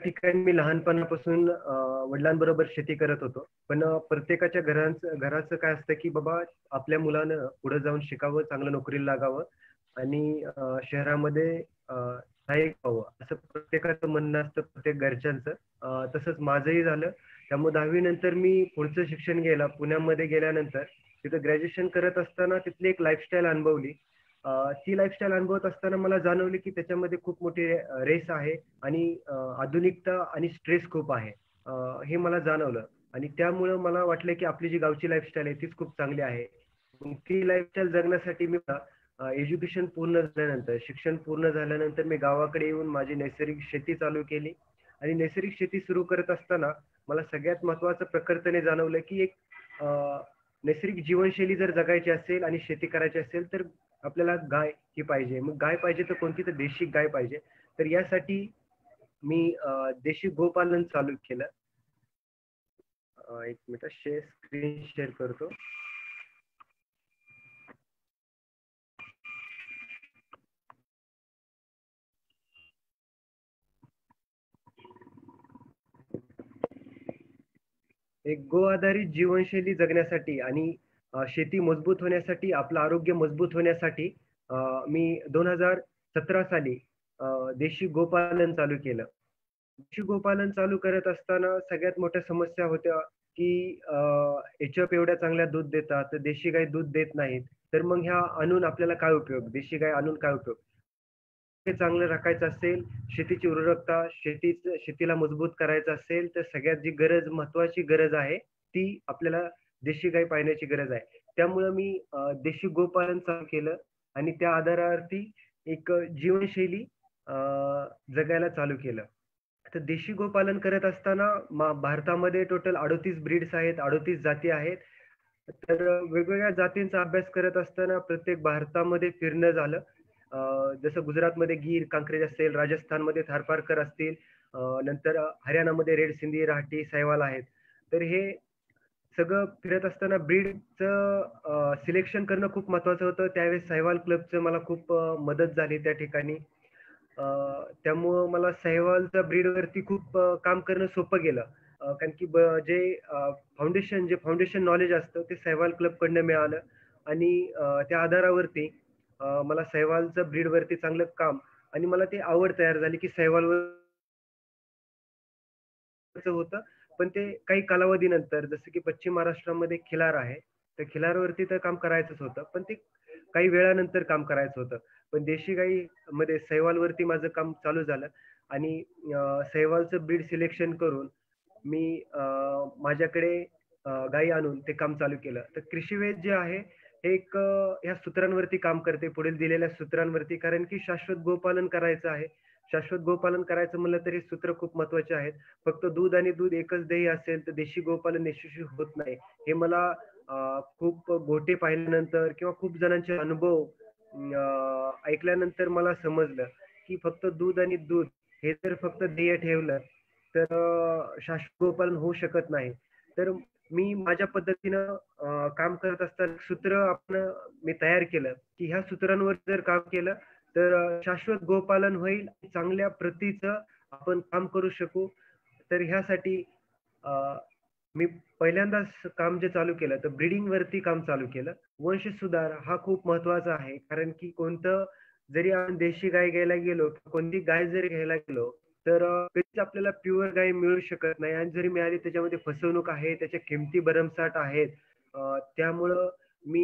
ठिकाणी मी लहानपणापासून वडिलांबरोबर शेती करत होतो. पण प्रत्येकाच्या घराचं काय असतं, की बाबा आपल्या मुलानं पुढे जाऊन शिकावं, चांगलं नोकरीला लागावं आणि शहरामध्ये स्थायिक व्हावं, असं प्रत्येकाचं म्हणणं असतं, प्रत्येक घरच्यांचं. तसंच माझंही झालं. त्यामुळे 10वी नंतर मी पुढचं शिक्षण घ्यायला पुण्यामध्ये गेल्यानंतर तिथं ग्रॅज्युएशन करत असताना तिथली एक लाईफस्टाईल अनुभवली. ती लाईफस्टाईल अनुभवत असताना मला जाणवली, की त्याच्यामध्ये खूप मोठी रेस आहे आणि आधुनिकता आणि स्ट्रेस खूप आहे. अ, हे मला जाणवलं आणि त्यामुळं मला वाटलं, की आपली जी गावची लाईफस्टाईल आहे तीच खूप चांगली आहे. मग ती लाईफस्टाईल जगण्यासाठी मी एज्युकेशन पूर्ण झाल्यानंतर, शिक्षण पूर्ण झाल्यानंतर मी गावाकडे येऊन माझी नैसर्गिक शेती चालू केली आणि नैसर्गिक शेती सुरू करत असताना मला सगळ्यात महत्त्वाचं प्रखरतेने जाणवलं, की एक नैसर्गिक जीवनशैली जर जगायची असेल आणि शेती करायची असेल, तर आपल्याला गाय ही पाहिजे. मग गाय पाहिजे तर कोणती? तर देशी गाय पाहिजे. तर यासाठी मी देशी गोपालन चालू केलं. एक मिनिट स्क्रीन शेअर करतो. एक गो आधारित जीवनशैली जगण्यासाठी आणि शेती मजबूत होण्यासाठी, आपलं आरोग्य मजबूत होण्यासाठी अ, मी 2017 साली देशी गोपालन चालू केलं. देशी गोपालन चालू करत असताना सगळ्यात मोठ्या समस्या होत्या, की एच-एफ एवढ्या चांगल्या दूध देतात, तर देशी गाय दूध देत नाहीत. तर मग ह्या आणून आपल्याला काय उपयोग? देशी गाय आणून काय उपयोग? ते चांगलं राखायचं असेल, शेतीची उर्वरकता, शेतीला मजबूत करायचं असेल, तर सगळ्यात जी महत्त्वाची गरज आहे, ती आपल्याला देशी गाय पाळण्याची गरज आहे. त्यामुळं मी देशी गोपालन चालू केलं आणि त्या आधारावरती एक जीवनशैली अ, जगायला चालू केलं. तर देशी गोपालन करत असताना भारतामध्ये टोटल 38 ब्रीड्स आहेत, 38 जाती आहेत. तर वेगवेगळ्या जातींचा अभ्यास करत असताना प्रत्येक भारतामध्ये फिरणं झालं. जसं गुजरातमध्ये गीर, कांक्रेज असेल, राजस्थानमध्ये थारपारकर असतील, नंतर हरियाणामध्ये रेड सिंधी, राठी, साहिवाल आहेत. तर हे सगळं फिरत असताना ब्रीडचं सिलेक्शन करणं खूप महत्त्वाचं होतं. त्यावेळेस साहिवाल क्लबचं मला खूप मदत झाली त्या ठिकाणी. अ, त्यामुळं मला साहिवालच्या ब्रीडवरती खूप काम करणं सोपं गेलं. कारण की जे फाउंडेशन नॉलेज असतं ते सहवाल क्लबकडनं मिळालं आणि त्या आधारावरती मला सहवालचं ब्रीडवरती चांगलं काम आणि मला ती आवड तयार झाली, की सहवालवरचं होतं. पण ते काही कालावधीनंतर जसं की पश्चिम महाराष्ट्रामध्ये खिलार आहे. तर खिलारवरती तर काम करायचंच होतं. पण ते काही वेळानंतर काम करायचं होतं. पण देशी गाईमध्ये सहवालवरती माझं काम चालू झालं आणि सहवालचं ब्रीड सिलेक्शन करून मी माझ्याकडे गायी आणून ते काम चालू केलं. तर कृषीवेध जे आहे, हे एक ह्या सूत्रांवरती काम करते, पुढील दिलेल्या सूत्रांवरती. कारण की शाश्वत गोपालन करायचं आहे. शाश्वत गोपालन करायचं म्हणलं तर हे सूत्र खूप महत्त्वाचे आहेत. फक्त दूध आणि दूध एकच ध्येय असेल, तर देशी गोपालन यशस्वी होत नाही. हे मला खूप गोटे पाहिल्यानंतर किंवा खूप जणांचे अनुभव ऐकल्यानंतर मला समजलं, की फक्त दूध आणि दूध हे जर फक्त ध्येय ठेवलं, तर शाश्वत गोपालन होऊ शकत नाही. तर मी माझ्या पद्धतीनं काम करत असताना सूत्र मी तयार केलं, की ह्या सूत्रांवर जर काम केलं, तर शाश्वत गोपालन होईल. चांगल्या प्रतीचं आपण काम करू शकू. तर ह्यासाठी अ, मी पहिल्यांदाच काम जे चालू केलं, तर ब्रीडिंगवरती काम चालू केलं. वंशसुधार हा खूप महत्त्वाचा आहे. कारण की जरी आपण देशी गाय घ्यायला गेलो, कोणती गाय जरी घ्यायला गेलो, तर कधीच आपल्याला प्युअर गाय मिळू शकत नाही आणि जरी मिळाली त्याच्यामध्ये फसवणूक आहे, त्याच्या किमती भरमसाठ आहेत. त्यामुळं मी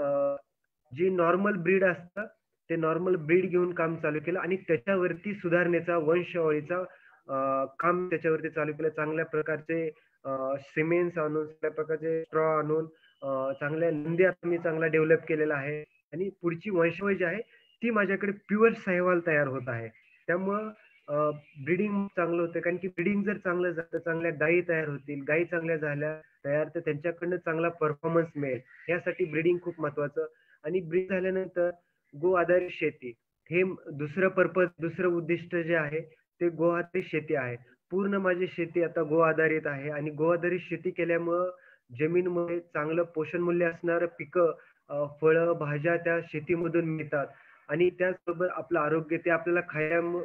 जी नॉर्मल ब्रीड असतं, ते नॉर्मल ब्रीड घेऊन काम चालू केलं आणि त्याच्यावरती सुधारणेचा वंशावळीचा काम त्याच्यावरती चालू केलं. चांगल्या प्रकारचे सिमेंट्स आणून, चांगल्या प्रकारचे स्ट्रॉ आणून चांगल्या नंदी आता मी चांगला डेव्हलप केलेला आहे आणि पुढची वंशावळ जी आहे, ती माझ्याकडे प्युअर साहिवाल तयार होत आहे. त्यामुळं ब्रीडिंग चांगलं होतं कारण की ब्रीडिंग जर चांगलं झालं, तर चांगल्या गायी तयार होतील. गायी चांगल्या झाल्या तयार, तर त्यांच्याकडनं चांगला परफॉर्मन्स मिळेल. यासाठी ब्रीडिंग खूप महत्त्वाचं आणि ब्रीड झाल्यानंतर गो आधारित शेती हे दुसरं उद्दिष्ट जे आहे, ते गो आधारित शेती आहे. पूर्ण माझी शेती आता गो आधारित आहे आणि गो आधारित शेती केल्यामुळं जमीनमध्ये चांगलं पोषण मूल्य असणारं पिकं, फळं, भाज्या त्या शेतीमधून मिळतात आणि त्याचबरोबर आपलं आरोग्य ते आपल्याला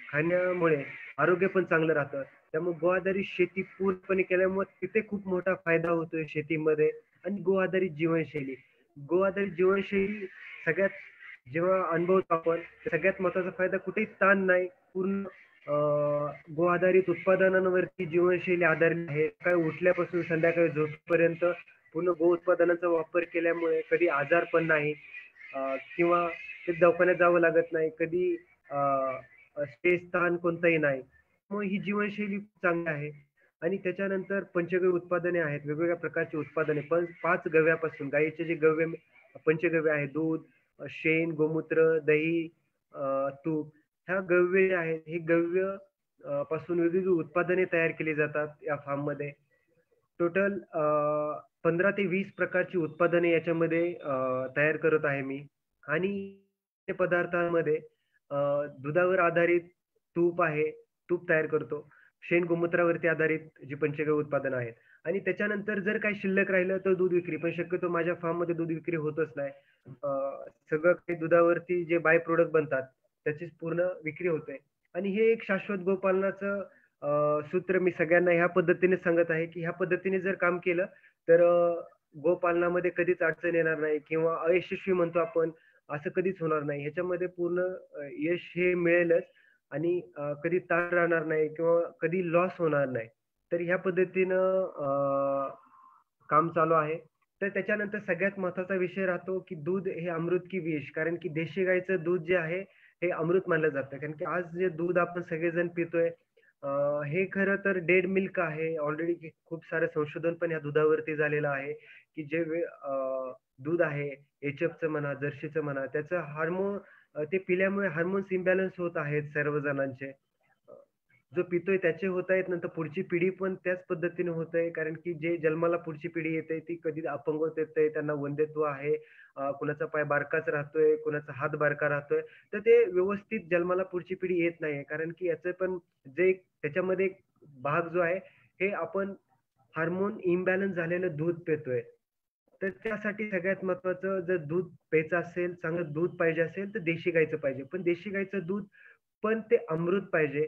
खाण्यामुळे आरोग्य पण चांगलं राहतं. त्यामुळे गो आधारित शेती पूर्णपणे केल्यामुळे तिथे खूप मोठा फायदा होतोय शेतीमध्ये. आणि गो आधारित जीवनशैली. गो आधारित जीवनशैली सगळ्यात जेव्हा अनुभवतो आपण, सगळ्यात महत्त्वाचा फायदा कुठेही ताण नाही. पूर्ण गो आधारित उत्पादनांवरती जीवनशैली आधारित आहे. सकाळी उठल्यापासून संध्याकाळी झोपेपर्यंत पूर्ण गो उत्पादनांचा वापर केल्यामुळे कधी आजार पण नाही, किंवा ते दवाखान्यात जावं लागत नाही. कधी स्ट्रेस, ताण कोणताही नाही. मग ही जीवनशैली चांगली आहे. आणि त्याच्यानंतर पंचगव्य उत्पादने आहेत. वेगवेगळ्या प्रकारची उत्पादने. पण 5 गव्यापासून गाईचे जे पंचगव्य आहे, दूध, शेण, गोमूत्र, दही, तूप, ह्या गव्य आहेत. हे गव्य पासून वेगवेगळी उत्पादने तयार केली जातात या फार्ममध्ये. टोटल 15 ते 20 प्रकारची उत्पादने याच्यामध्ये तयार करत आहे मी. आणि ते पदार्थांमध्ये दुधावर आधारित तूप आहे, तूप तयार करतो. शेण गोमूत्रावरती आधारित जी पंचगव्य उत्पादनं आहेत. आणि त्याच्यानंतर जर काही शिल्लक राहिलं तर दूध विक्री. पण शक्यतो माझ्या फार्ममध्ये दूध विक्री होतच नाही. अ, सगळं काही दुधावरती जे बाय प्रॉडक्ट बनतात, त्याचीच पूर्ण विक्री होते. आणि हे एक शाश्वत गोपालनाचं सूत्र मी सगळ्यांना ह्या पद्धतीने सांगत आहे, की ह्या पद्धतीने जर काम केलं तर गोपालनामध्ये कधीच अडचण येणार नाही, किंवा अयशस्वी म्हणतो आपण, असं कधीच होणार नाही. ह्याच्यामध्ये पूर्ण यश हे मिळेलच. आणि कधी ताण राहणार नाही किंवा कधी लॉस होणार नाही. तर ह्या पद्धतीनं काम चालू आहे. तर त्याच्यानंतर सगळ्यात महत्त्वाचा विषय राहतो, की दूध हे अमृत की विष. कारण की देशी गाईचं दूध जे आहे, हे अमृत मानलं जातं. कारण की आज जे दूध आपण सगळेजण पितोय, अ, हे खरं तर डेड मिल्क आहे. ऑलरेडी खूप सारं संशोधन पण या दुधावरती झालेलं आहे, की दूध आहे, एचएफचं म्हणा, जर्सीचं म्हणा, त्याचं ते पिल्यामुळे हार्मोन्स इम्बॅलन्स होत आहेत सर्व जणांचे. अ, जो पितोय त्याचे होत आहेत, नंतर पुढची पिढी पण त्याच पद्धतीने होत आहे. कारण की जे जन्माला पुढची पिढी येते ती कधी अपंगत्व येतंय, त्यांना वंध्यत्व आहे, कुणाचा पाय बारकाच राहतोय, कुणाचा हात बारका राहतोय. तर ते व्यवस्थित जन्माला पुढची पिढी येत नाहीये. कारण की याचं पण त्याच्यामध्ये एक भाग जो आहे, हे आपण हार्मोन इम्बॅलन्स झालेलं दूध पितोय. तर त्यासाठी सगळ्यात महत्त्वाचं, जर दूध प्यायचं असेल, चांगलं दूध पाहिजे असेल, तर देशी गाईचं पाहिजे. पण देशी गाईचं दूध पण ते अमृत पाहिजे.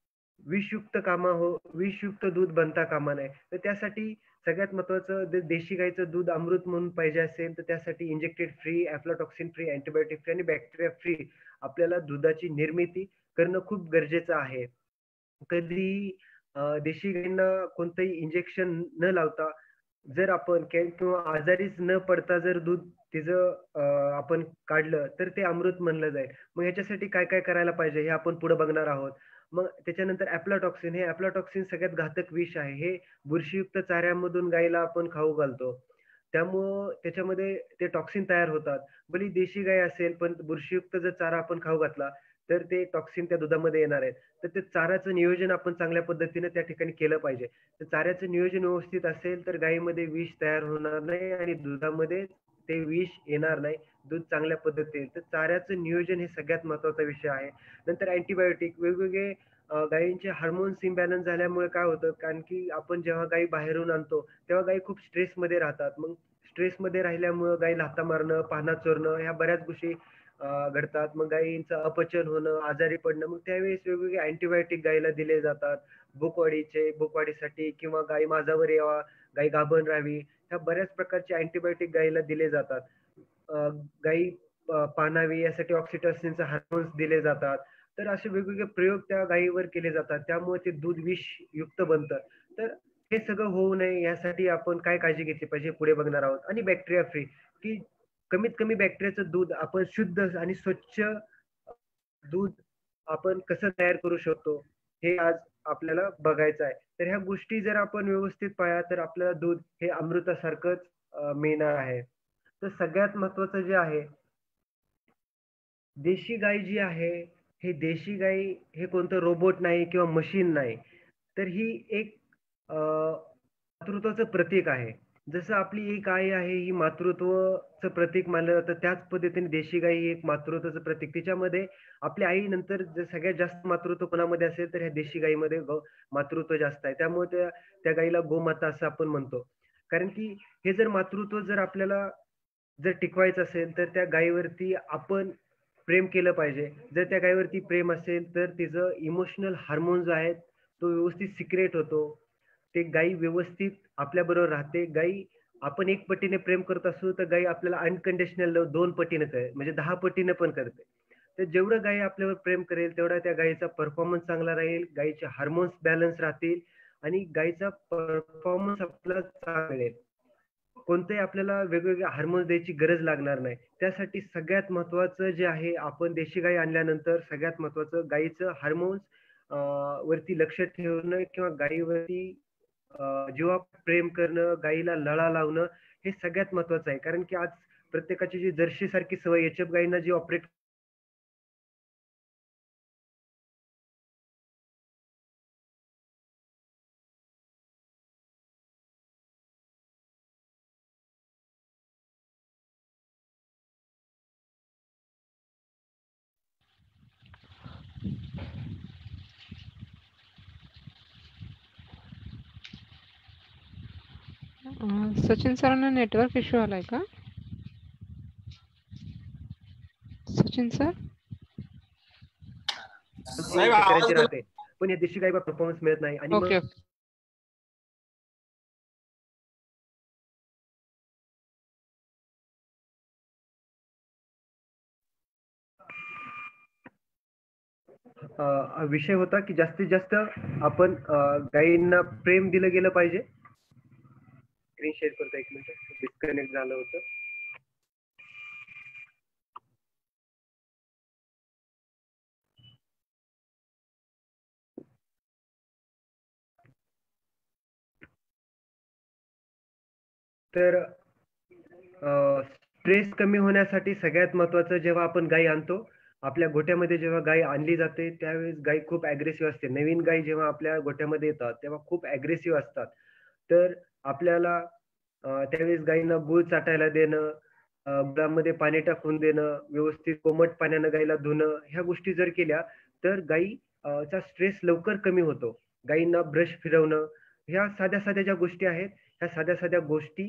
विषयुक्त दूध बनता कामा नये. तर त्यासाठी सगळ्यात महत्त्वाचं, जर देशी गाईचं दूध अमृत म्हणून पाहिजे असेल, तर त्यासाठी injected free, aflatoxin free, antibiotic free आणि बॅक्टेरिया फ्री आपल्याला दुधाची निर्मिती करणं खूप गरजेचं आहे. कधी देशी गाईंना कोणतंही इंजेक्शन न लावता, जर आपण किंवा आजारीच न पडता जर दूध तिचं आपण काढलं, तर ते अमृत म्हणलं जाईल. मग ह्याच्यासाठी काय-काय करायला पाहिजे हे आपण पुढे बघणार आहोत. मग त्याच्यानंतर हे अफ्लाटॉक्सिन सगळ्यात घातक विष आहे. हे बुरशीयुक्त चाऱ्यामधून गाईला आपण खाऊ घालतो. त्यामुळं त्याच्यामध्ये ते टॉक्सिन तयार होतात. भली देशी गाय असेल, पण बुरशीयुक्त जर चारा आपण खाऊ घातला, तर ते टॉक्सिन त्या दुधामध्ये येणार आहेत. तर ते चाऱ्याचं नियोजन आपण चांगल्या पद्धतीने त्या ठिकाणी केलं पाहिजे. तर चाऱ्याचं नियोजन व्यवस्थित असेल, तर गायीमध्ये विष तयार होणार नाही आणि दुधामध्ये ते विष येणार नाही. दूध चांगल्या पद्धतीने. तर चाऱ्याचं नियोजन हे सगळ्यात महत्त्वाचा विषय आहे. नंतर अँटिबायोटिक वेगवेगळे, गायींचे हार्मोन्स इम्बॅलन्स झाल्यामुळे काय होतं, कारण की आपण जेव्हा गायी बाहेरून आणतो, तेव्हा गायी खूप स्ट्रेसमध्ये राहतात. मग स्ट्रेसमध्ये राहिल्यामुळं गायीला हाका मारणं, पाना चोरणं, ह्या बऱ्याच गोष्टी घडतात. मग गायींचं अपचन होणं, आजारी पडणं. मग त्यावेळेस वेगवेगळे अँटिबायोटिक गायीला दिले जातात. भूकवाढीसाठी, किंवा गायी माझावर यावा, गाय गाभण राहावी, ह्या बऱ्याच प्रकारचे अँटिबायोटिक गायीला दिले जातात. अ, गायी पाणावी यासाठी ऑक्सिटोसिनचे हार्मोन्स दिले जातात. तर असे वेगवेगळे प्रयोग त्या गायीवर केले जातात. त्यामुळे ते दूध विषयुक्त बनतं. तर हे सगळं होऊ नये यासाठी आपण काय काळजी घेतली पाहिजे, पुढे बघणार आहोत. आणि बॅक्टेरिया फ्री, की कमीत कमी बॅक्टेरियाचं दूध आपण शुद्ध आणि स्वच्छ दूध आपण कसं तयार करू शकतो, हे आज आपल्याला बघायचं आहे. तर ह्या गोष्टी जर आपण व्यवस्थित पाळल्या, तर आपल्याला दूध हे अमृतासारखंच मिळणार आहे. तर सगळ्यात महत्त्वाचं जे आहे, देशी गाय जी आहे, हे देशी गाय हे कोणतं रोबोट नाही किंवा मशीन नाही. तर ही एक मातृत्वाचं प्रतीक आहे. जसं आपली एक आई आहे, ही मातृत्वाचं प्रतीक मानलं जातं, त्याच पद्धतीने देशी गाय ही एक मातृत्वाचं प्रतीक. तिच्यामध्ये आपल्या आईनंतर जर सगळ्यात जास्त मातृत्व कोणामध्ये असेल, तर ह्या देशी गाईमध्ये मातृत्व जास्त आहे. त्यामुळे त्या त्या गाईला गोमाता असं आपण म्हणतो. कारण की हे जर मातृत्व जर आपल्याला टिकवायचं असेल, तर त्या गायीवरती आपण प्रेम केलं पाहिजे. जर त्या गायीवरती प्रेम असेल तर तिचं इमोशनल हार्मोन जो आहे तो व्यवस्थित सिक्रेट होतो. ते गायी व्यवस्थित आपल्याबरोबर राहते. गायी आपण 1 पटीने प्रेम करत असू तर गायी आपल्याला अनकंडिशनल लव्ह 2 पटीने करेल, म्हणजे 10 पटीने पण करते. तर जेवढं गायी आपल्यावर प्रेम करेल तेवढा त्या गायीचा परफॉर्मन्स चांगला राहील, गायीचे हार्मोन्स बॅलन्स राहतील आणि गायीचा परफॉर्मन्स आपल्याला चांगला मिळेल. कोणतेही आपल्याला वेगवेगळे हार्मोन्स द्यायची गरज लागणार नाही. त्यासाठी सगळ्यात महत्त्वाचं जे आहे, आपण देशी गाई आणल्यानंतर सगळ्यात महत्त्वाचं गाईचं हार्मोन्स वरती लक्ष ठेवणं किंवा गायीवरती जेव्हा प्रेम करणं, गाईला लळा लावणं हे सगळ्यात महत्त्वाचं आहे. कारण की आज प्रत्येकाची जी जर्सीसारखी सवय एच-एफ गायींना जी ऑपरेट सचिन सरांना नेटवर्क इश्यू आलाय का? सचिन सर साहेब आवाज शेतकऱ्यांची राहते. पण या देशी गायीला परफॉर्मन्स मिळत नाही आणि मग ओके विषय होता की जास्तीत जास्त आपण गायींना प्रेम दिलं गेलं पाहिजे. स्क्रीन शेअर करतो 1 मिनिट, डिस्कनेक्ट झालं होतं. तर स्ट्रेस कमी होण्यासाठी सगळ्यात महत्त्वाचं, जेव्हा आपण गाय आणतो, आपल्या गोठ्यामध्ये जेव्हा गाय आणली जाते त्यावेळेस गाय खूप अग्रेसिव्ह असते. नवीन गाय जेव्हा आपल्या गोठ्यामध्ये येतात तेव्हा खूप अग्रेसिव्ह असतात. तर आपल्याला त्यावेळेस गायींना गूळ चाटायला देणं, गुळामध्ये पाणी टाकून देणं, व्यवस्थित कोमट पाण्यानं गायीला धुणं, ह्या गोष्टी जर केल्या तर गायी चा स्ट्रेस लवकर कमी होतो. गायींना ब्रश फिरवणं, ह्या साध्या-साध्या ज्या गोष्टी आहेत, ह्या साध्या-साध्या गोष्टी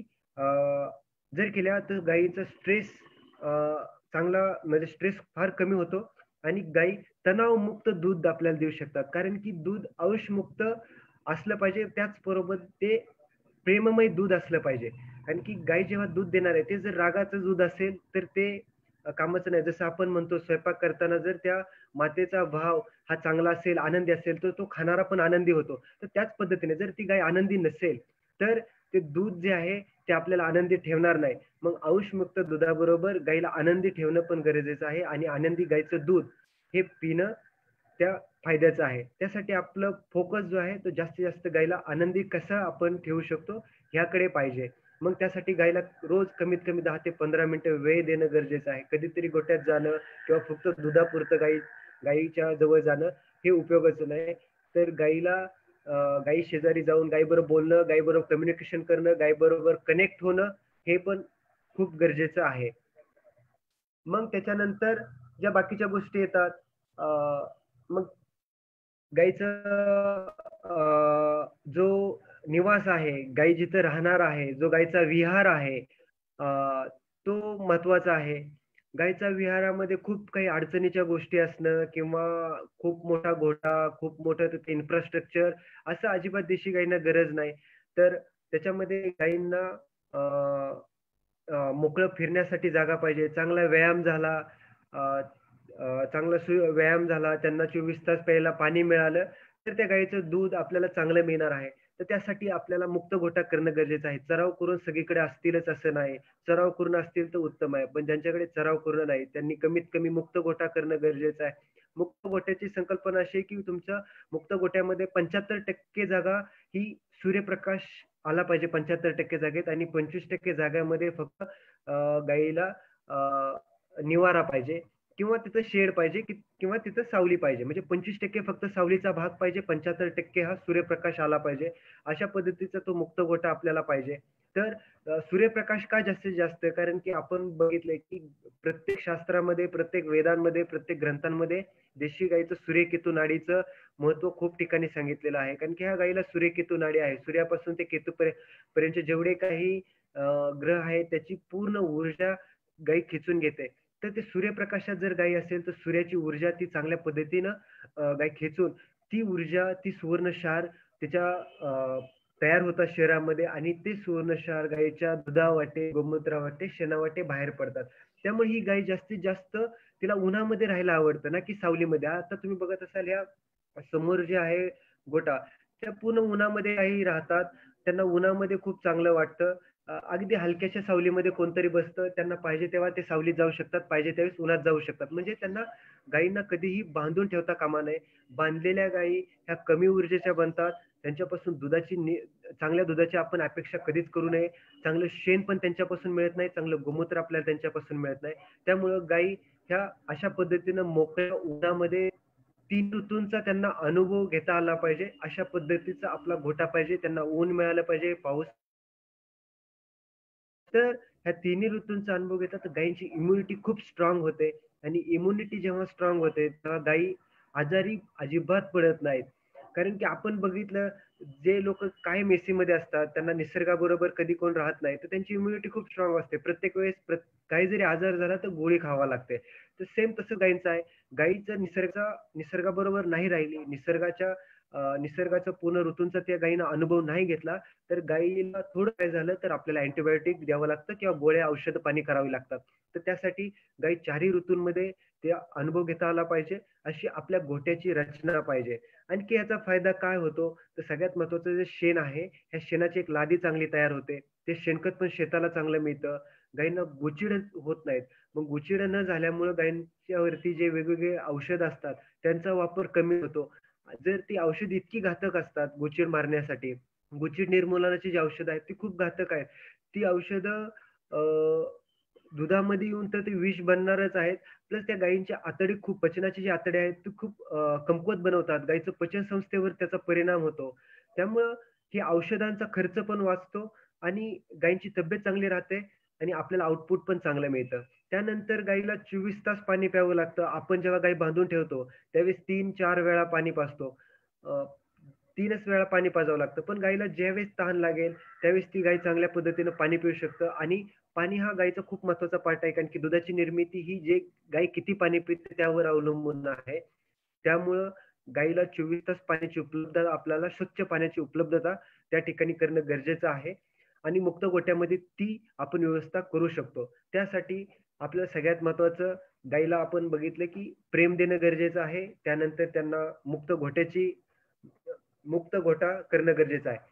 जर केल्या तर गायीचा स्ट्रेस चांगला, म्हणजे स्ट्रेस फार कमी होतो आणि गायी तणावमुक्त दूध आपल्याला देऊ शकतात. कारण की दूध अंशमुक्त असलं पाहिजे, त्याचबरोबर ते प्रेममय दूध असलं पाहिजे. कारण की गाय जेव्हा दूध देणार आहे ते जर रागाचं दूध असेल तर ते कामाचं नाही. जसं आपण म्हणतो स्वयंपाक करताना जर त्या मातेचा भाव हा चांगला असेल, आनंदी असेल, तर तो खाणारा पण आनंदी होतो. तर त्याच पद्धतीने जर ती गाय आनंदी नसेल तर ते दूध जे आहे ते आपल्याला आनंदी ठेवणार नाही. मग अंशमुक्त दुधाबरोबर गाईला आनंदी ठेवणं पण गरजेचं आहे आणि आनंदी गाईचं दूध हे पिणं त्या फायद्याचं आहे. त्यासाठी आपलं फोकस जो आहे तो जास्तीत जास्त गाईला आनंदी कसा आपण ठेवू शकतो ह्याकडे पाहिजे. मग त्यासाठी गाईला रोज कमीत कमी 10 ते 15 मिनिटं वेळ देणं गरजेचं आहे. कधीतरी गोठ्यात जाणं किंवा फक्त दुधापुरतं गाईच्या जवळ जाणं हे उपयोगाचं नाही. तर गाईला गाई शेजारी जाऊन गाईबरोबर बोलणं, गाईबरोबर कम्युनिकेशन करणं, गाईबरोबर कनेक्ट होणं हे पण खूप गरजेचं आहे. मग त्याच्यानंतर ज्या बाकीच्या गोष्टी येतात, मग गाईचं जो निवास आहे, गाई जिथं राहणार आहे, जो गाईचा विहार आहे, तो महत्वाचा आहे. गाईच्या विहारामध्ये खूप काही अडचणीच्या गोष्टी असणं किंवा खूप मोठा गोठा, खूप मोठं तिथे इन्फ्रास्ट्रक्चर असं अजिबात देशी गाईंना गरज नाही. तर त्याच्यामध्ये गाईंना मोकळं फिरण्यासाठी जागा पाहिजे. चांगला व्यायाम झाला, अ, अ, चांगला व्यायाम झाला, त्यांना 24 तास प्यायला पाणी मिळालं, तर त्या गाईचं दूध आपल्याला चांगलं मिळणार आहे. तर त्यासाठी आपल्याला मुक्त गोठा करणं गरजेचं आहे. चराव करून सगळीकडे असतीलच असं नाही. चराव करून असतील तर उत्तम आहे. पण ज्यांच्याकडे चराव करून नाही, त्यांनी कमीत कमी मुक्त गोठा करणं गरजेचं आहे. मुक्त गोठ्याची संकल्पना अशी आहे, की तुमच्या मुक्त गोठ्यामध्ये 75% जागा ही सूर्यप्रकाश आला पाहिजे 75% जागेत आणि 25% जागेमध्ये फक्त गाईला निवारा पाहिजे किंवा तिथं शेड पाहिजे किंवा तिथं सावली पाहिजे. म्हणजे 25% फक्त सावलीचा भाग पाहिजे, 75% हा सूर्यप्रकाश आला पाहिजे. अशा पद्धतीचा तो मुक्त गोठा आपल्याला पाहिजे. तर सूर्यप्रकाश का जास्तीत जास्त? कारण की आपण बघितलंय की प्रत्येक शास्त्रामध्ये, प्रत्येक वेदांमध्ये, प्रत्येक ग्रंथांमध्ये देशी गाईचं सूर्यकेतू नाडीचं महत्व खूप ठिकाणी सांगितलेलं आहे. कारण की ह्या गाईला सूर्यकेतू नाडी आहे. सूर्यापासून ते पर्यंत जेवढे काही ग्रह आहेत त्याची पूर्ण ऊर्जा गाई खेचून घेते. तर ते सूर्यप्रकाशात जर गाय असेल तर सूर्याची ऊर्जा ती चांगल्या पद्धतीनं गाय खेचून ती ऊर्जा, ती सुवर्णक्षार त्याच्या तयार होतात शरीरामध्ये आणि ते सुवर्णक्षार गायीच्या दुधावाटे, गोमूत्रावाटे, शेणावाटे बाहेर पडतात. त्यामुळे ही गाय जास्तीत जास्त तिला उन्हामध्ये राहायला आवडतं ना, की सावलीमध्ये. आता तुम्ही बघत असाल ह्या समोर जे आहे गोठा, त्या पूर्ण उन्हामध्ये गायी राहतात. त्यांना उन्हामध्ये खूप चांगलं वाटतं. अगदी हलक्याशा सावलीमध्ये कोणतरी बसतं. त्यांना पाहिजे तेव्हा ते सावलीत जाऊ शकतात, पाहिजे त्यावेळेस उन्हात जाऊ शकतात. म्हणजे त्यांना गायींना कधीही बांधून ठेवता कामा नये. बांधलेल्या गायी ह्या कमी ऊर्जेच्या बनतात. त्यांच्यापासून चांगल्या दुधाची आपण अपेक्षा कधीच करू नये. चांगलं शेण पण त्यांच्यापासून मिळत नाही, चांगलं गोमूत्र आपल्याला त्यांच्यापासून मिळत नाही. त्यामुळं गायी ह्या अशा पद्धतीनं मोकळ्या उन्हामध्ये 3 ऋतूंचा त्यांना अनुभव घेता आला पाहिजे. अशा पद्धतीचा आपला गोठा पाहिजे. त्यांना ऊन मिळालं पाहिजे, पाऊस. तर ह्या तिन्ही ऋतूंचा अनुभव घेतला तर गायींची इम्युनिटी खूप स्ट्रॉंग होते आणि इम्युनिटी जेव्हा स्ट्रॉंग होते, तेव्हा गायी आजारी अजिबात पडत नाहीत. कारण की आपण बघितलं, जे लोकं कायम एसीमध्ये असतात, त्यांना निसर्गाबरोबर कधी कोण राहत नाही, तर त्यांची इम्युनिटी खूप स्ट्रॉंग असते. प्रत्येक वेळेस काही जरी आजार झाला, तर गोळी खावा लागते. तर सेम तसं गायींचं आहे. गायीचं निसर्गाबरोबर नाही राहिली, निसर्गाचा पूर्ण ऋतूंचा त्या गायीनं अनुभव नाही घेतला, तर गायीला थोडं काय झालं तर आपल्याला अँटिबायोटिक द्यावं लागतं किंवा गोळ्या, औषधं पाणी करावी लागतात. तर त्यासाठी गायी 4ही ऋतूंमध्ये ते अनुभव घेता आला पाहिजे, अशी आपल्या गोठ्याची रचना पाहिजे. आणखी याचा फायदा काय होतो, तर सगळ्यात महत्त्वाचं जे शेण आहे, ह्या शेणाची एक लादी चांगली तयार होते. ते शेणखत पण शेताला चांगलं मिळतं. गायींना गोचिड होत नाहीत. मग गोचिड न झाल्यामुळं गायींच्यावरती जे वेगवेगळे औषध असतात, त्यांचा वापर कमी होतो. जर ती औषध इतकी घातक असतात गोचीड मारण्यासाठी, गोचीड निर्मूलनाची जी औषधं आहेत ती खूप घातक आहेत. ती औषधं दुधामध्ये येऊन तर ते विष बनणारच आहेत. प्लस त्या गायींच्या आतडी खूप पचनाची जी आतडी आहेत ती खूप कमकुवत बनवतात. गायीचं पचन संस्थेवर त्याचा परिणाम होतो. त्यामुळं हे औषधांचा खर्च पण वाचतो आणि गायींची तब्येत चांगली राहते आणि आपल्याला आउटपुट पण चांगलं मिळतं. त्यानंतर गायीला 24 तास पाणी प्यावं लागतं. आपण जेव्हा गाय बांधून ठेवतो, त्यावेळेस 3-4 वेळा पाणी पाजतो. अ, 3च वेळा पाणी पाजावं लागतं. पण गायीला ज्यावेळेस तहान लागेल, त्यावेळेस ती गाय चांगल्या पद्धतीनं पाणी पिऊ शकतं आणि पाणी हा गायीचा खूप महत्त्वाचा पार्ट आहे. कारण की दुधाची निर्मिती ही जे गाय किती पाणी पिते त्यावर अवलंबून आहे. त्यामुळं गायीला 24 तास पाण्याची उपलब्धता, आपल्याला स्वच्छ पाण्याची उपलब्धता त्या ठिकाणी करणं गरजेचं आहे आणि मुक्त गोठ्यामध्ये ती आपण व्यवस्था करू शकतो. त्यासाठी आपल्याला सगळ्यात महत्त्वाचं, गायीला आपण बघितलं की प्रेम देणं गरजेचं आहे. त्यानंतर त्यांना मुक्त गोठा करणं गरजेचं आहे.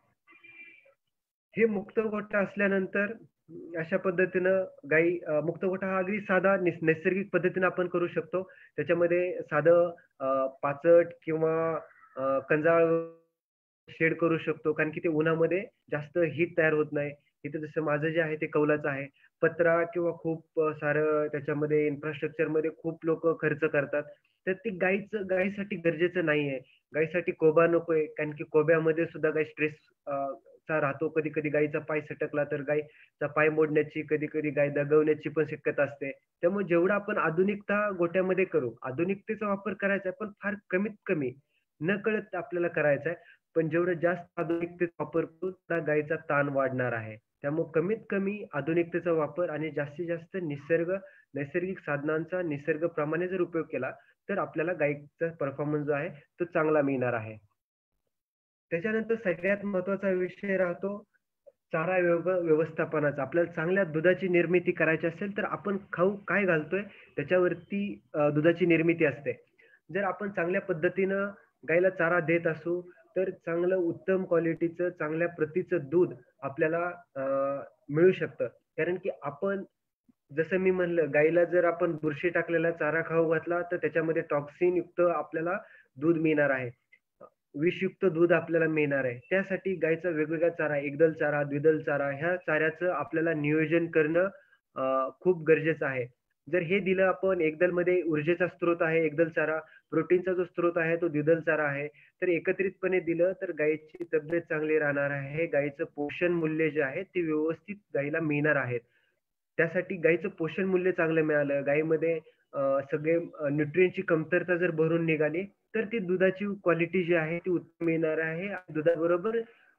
हे मुक्त गोठा असल्यानंतर अशा पद्धतीनं मुक्त गोठा हा अगदी साधा नैसर्गिक पद्धतीने आपण करू शकतो. त्याच्यामध्ये साधं पाचट किंवा कंजाळ शेड करू शकतो. कारण की ते उन्हामध्ये जास्त हीट तयार होत नाही. इथं जसं माझं जे आहे ते कौलाचं आहे. पत्रा किंवा खूप सारं त्याच्यामध्ये इन्फ्रास्ट्रक्चरमध्ये खूप लोकं खर्च करतात. तर ते गायीसाठी गरजेचं नाहीये. गायीसाठी कोबा नकोय. कारण की कोब्यामध्ये सुद्धा गाय स्ट्रेस चा राहतो. कधी-कधी गायीचा पाय सटकला तर गायीचा पाय मोडण्याची, कधी-कधी गाय दगावण्याची पण शक्यता असते. त्यामुळे जेवढं आपण आधुनिकता गोठ्यामध्ये करू, आधुनिकतेचा वापर करायचा आहे, पण फार कमीत कमी, नकळत आपल्याला करायचा आहे. पण जेवढं जास्त आधुनिकतेचा वापर करू, त्या गायीचा ताण वाढणार आहे. त्यामुळे कमीत कमी आधुनिकतेचा वापर आणि जास्तीत जास्त नैसर्गिक साधनांचा निसर्गप्रमाणे जर उपयोग केला, तर आपल्याला गायीचा परफॉर्मन्स जो आहे, तो चांगला मिळणार आहे. त्याच्यानंतर सगळ्यात महत्त्वाचा विषय राहतो चारा व्यवस्थापनाचा. आपल्याला चांगल्या दुधाची निर्मिती करायची असेल, तर आपण खाऊ काय घालतोय त्याच्यावरती दुधाची निर्मिती असते. जर आपण चांगल्या पद्धतीनं गाईला चारा देत असू, तर चांगलं उत्तम क्वालिटीचं, चांगल्या प्रतीचं दूध आपल्याला मिळू शकतं. कारण की आपण, जसं मी म्हणलं, गाईला जर आपण बुरशी टाकलेला चारा खाऊ घातला, तर त्याच्यामध्ये टॉक्सिन युक्त आपल्याला दूध मिळणार आहे. विषयुक्त दूध आपल्याला मिळणार आहे. त्यासाठी गाईचा वेगवेगळा चारा, एकदल चारा, द्विदल चारा, ह्या चाऱ्याचं आपल्याला नियोजन करणं खूप गरजेचं आहे. जर हे दिलं आपण, एकदलमध्ये ऊर्जेचा स्रोत आहे एकदल चारा, प्रोटीनचा जो स्रोत आहे तो द्विदल चारा आहे. तर एकत्रितपणे दिलं तर गायीची तब्येत चांगली राहणार आहे. गायीचं पोषण मूल्य जे आहे ते व्यवस्थित गायीला मिळणार आहेत. त्यासाठी गायीचं पोषण मूल्य चांगलं मिळालं, गायीमध्ये सगळे न्यूट्रिएंटची कमतरता जर भरून निघाली, तर ती दुधाची क्वालिटी जी आहे ती उत्तम येणार आहे. आणि दुधाबरोबर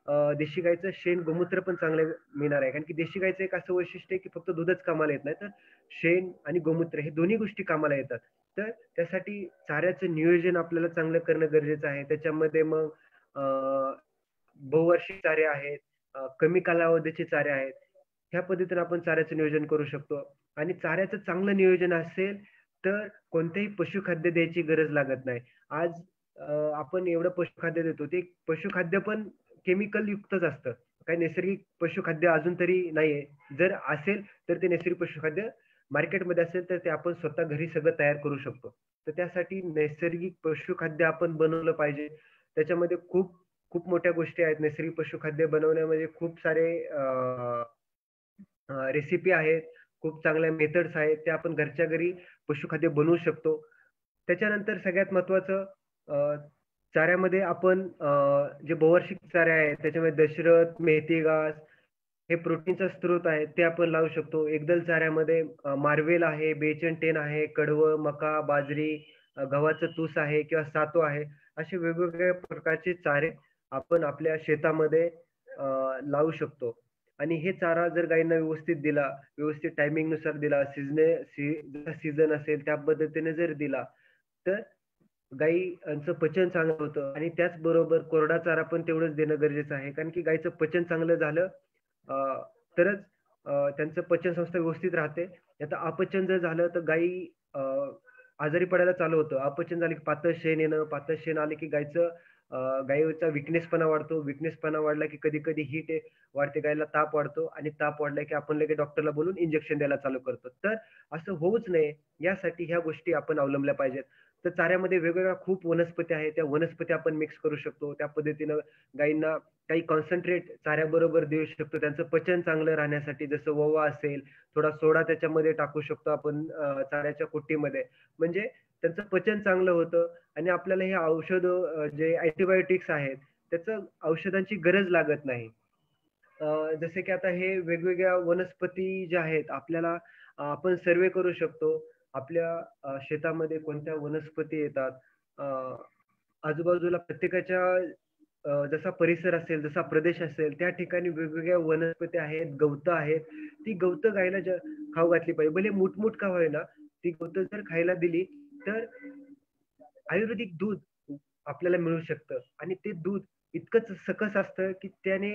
देशी गाईचं शेण गोमूत्र पण चांगलं मिळणार आहे. कारण की देशी गाईचं एक असं वैशिष्ट्य आहे की फक्त दूधच कामाला येत नाही, तर शेण आणि गोमूत्र हे दोन्ही गोष्टी कामाला येतात. तर त्यासाठी चाऱ्याचं नियोजन आपल्याला चांगलं करणं गरजेचं आहे. त्याच्यामध्ये मग अ, बहुवार्षिक चारे आहेत, कमी कालावधीचे चारे आहेत. ह्या पद्धतीने आपण चाऱ्याचं नियोजन करू शकतो आणि चाऱ्याचं चांगलं नियोजन असेल, तर कोणतेही पशुखाद्य द्यायची गरज लागत नाही. आज आपण एवढं पशुखाद्य देतो, ते पशुखाद्य पण केमिकल युक्तच असतं. काही नैसर्गिक पशुखाद्य अजून तरी नाहीये. जर असेल, तर ते नैसर्गिक पशुखाद्य मार्केटमध्ये असेल, तर ते आपण स्वतः घरी सगळं तयार करू शकतो. तर त्यासाठी नैसर्गिक पशुखाद्य आपण बनवलं पाहिजे. त्याच्यामध्ये खूप खूप मोठ्या गोष्टी आहेत. नैसर्गिक पशुखाद्य बनवण्यामध्ये खूप सारे रेसिपी आहेत, खूप चांगल्या मेथड्स आहेत. त्या आपण घरच्या घरी पशुखाद्य बनवू शकतो. त्याच्यानंतर सगळ्यात महत्त्वाचं चाऱ्यामध्ये आपण जे बहुवार्षिक चारे आहेत, त्याच्यामध्ये दशरथ, मेथी घास हे प्रोटीनचा स्रोत आहे, ते आपण लावू शकतो. एकदल चाऱ्यामध्ये मार्वेल आहे, बेचन टेन आहे, कडवं, मका, बाजरी, गव्हाचं तूस आहे किंवा सातू आहे. असे वेगवेगळ्या प्रकारचे चारे आपण आपल्या शेतामध्ये लावू शकतो. आणि हे चारा जर गायींना व्यवस्थित दिला, व्यवस्थित टायमिंगनुसार दिला, जसा सीझन असेल त्या पद्धतीने जर दिला, तर गायीचं पचन चांगलं होतं आणि त्याचबरोबर कोरडा चारा पण तेवढंच देणं गरजेचं आहे. कारण की गायीचं पचन चांगलं झालं अ, तरच त्यांचं पचनसंस्था व्यवस्थित राहते. नाहीतर अपचन जर झालं तर गायी आजारी पडायला चालू होतं. अपचन झालं की पातळ शेण येणं, पातळ शेण आले की गायीचा विकनेसपणा वाढतो. विकनेसपणा वाढला की कधी-कधी हीट वाढते, गायीला ताप वाढतो आणि ताप वाढला की आपण लगेच डॉक्टरला बोलवून इंजेक्शन द्यायला चालू करतो. तर असं होऊच नये यासाठी ह्या गोष्टी आपण अवलंबल्या पाहिजेत. तर चाऱ्यामध्ये वेगवेगळ्या खूप वनस्पती आहेत. त्या वनस्पती आपण मिक्स करू शकतो. त्या पद्धतीनं गायींना काही कॉन्सन्ट्रेट चाऱ्याबरोबर देऊ शकतो. त्यांचं पचन चांगलं राहण्यासाठी जसं ओवा असेल, थोडा सोडा त्याच्यामध्ये टाकू शकतो आपण चाऱ्याच्या कुट्टीमध्ये. म्हणजे त्यांचं पचन चांगलं होतं आणि आपल्याला हे औषधं जे अँटिबायोटिक्स आहेत, त्याचं औषधांची गरज लागत नाही. जसे की आता हे वेगवेगळ्या वनस्पती ज्या आहेत आपल्याला आपण सर्व्हे करू शकतो. आपल्या शेतामध्ये कोणत्या वनस्पती येतात. अ, आजूबाजूला प्रत्येकाच्या जसा परिसर असेल, जसा प्रदेश असेल, त्या ठिकाणी वेगवेगळ्या वनस्पती आहेत, गवतं आहेत. ती गवतं गायला खाऊ घातली पाहिजे. भले मूठ का होईना, ती गवतं जर खायला दिली, तर आयुर्वेदिक दूध आपल्याला मिळू शकतं आणि ते दूध इतकंच सकस असतं, की त्याने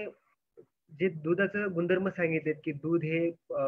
जे दुधाचं गुणधर्म सांगितलेत, की दूध हे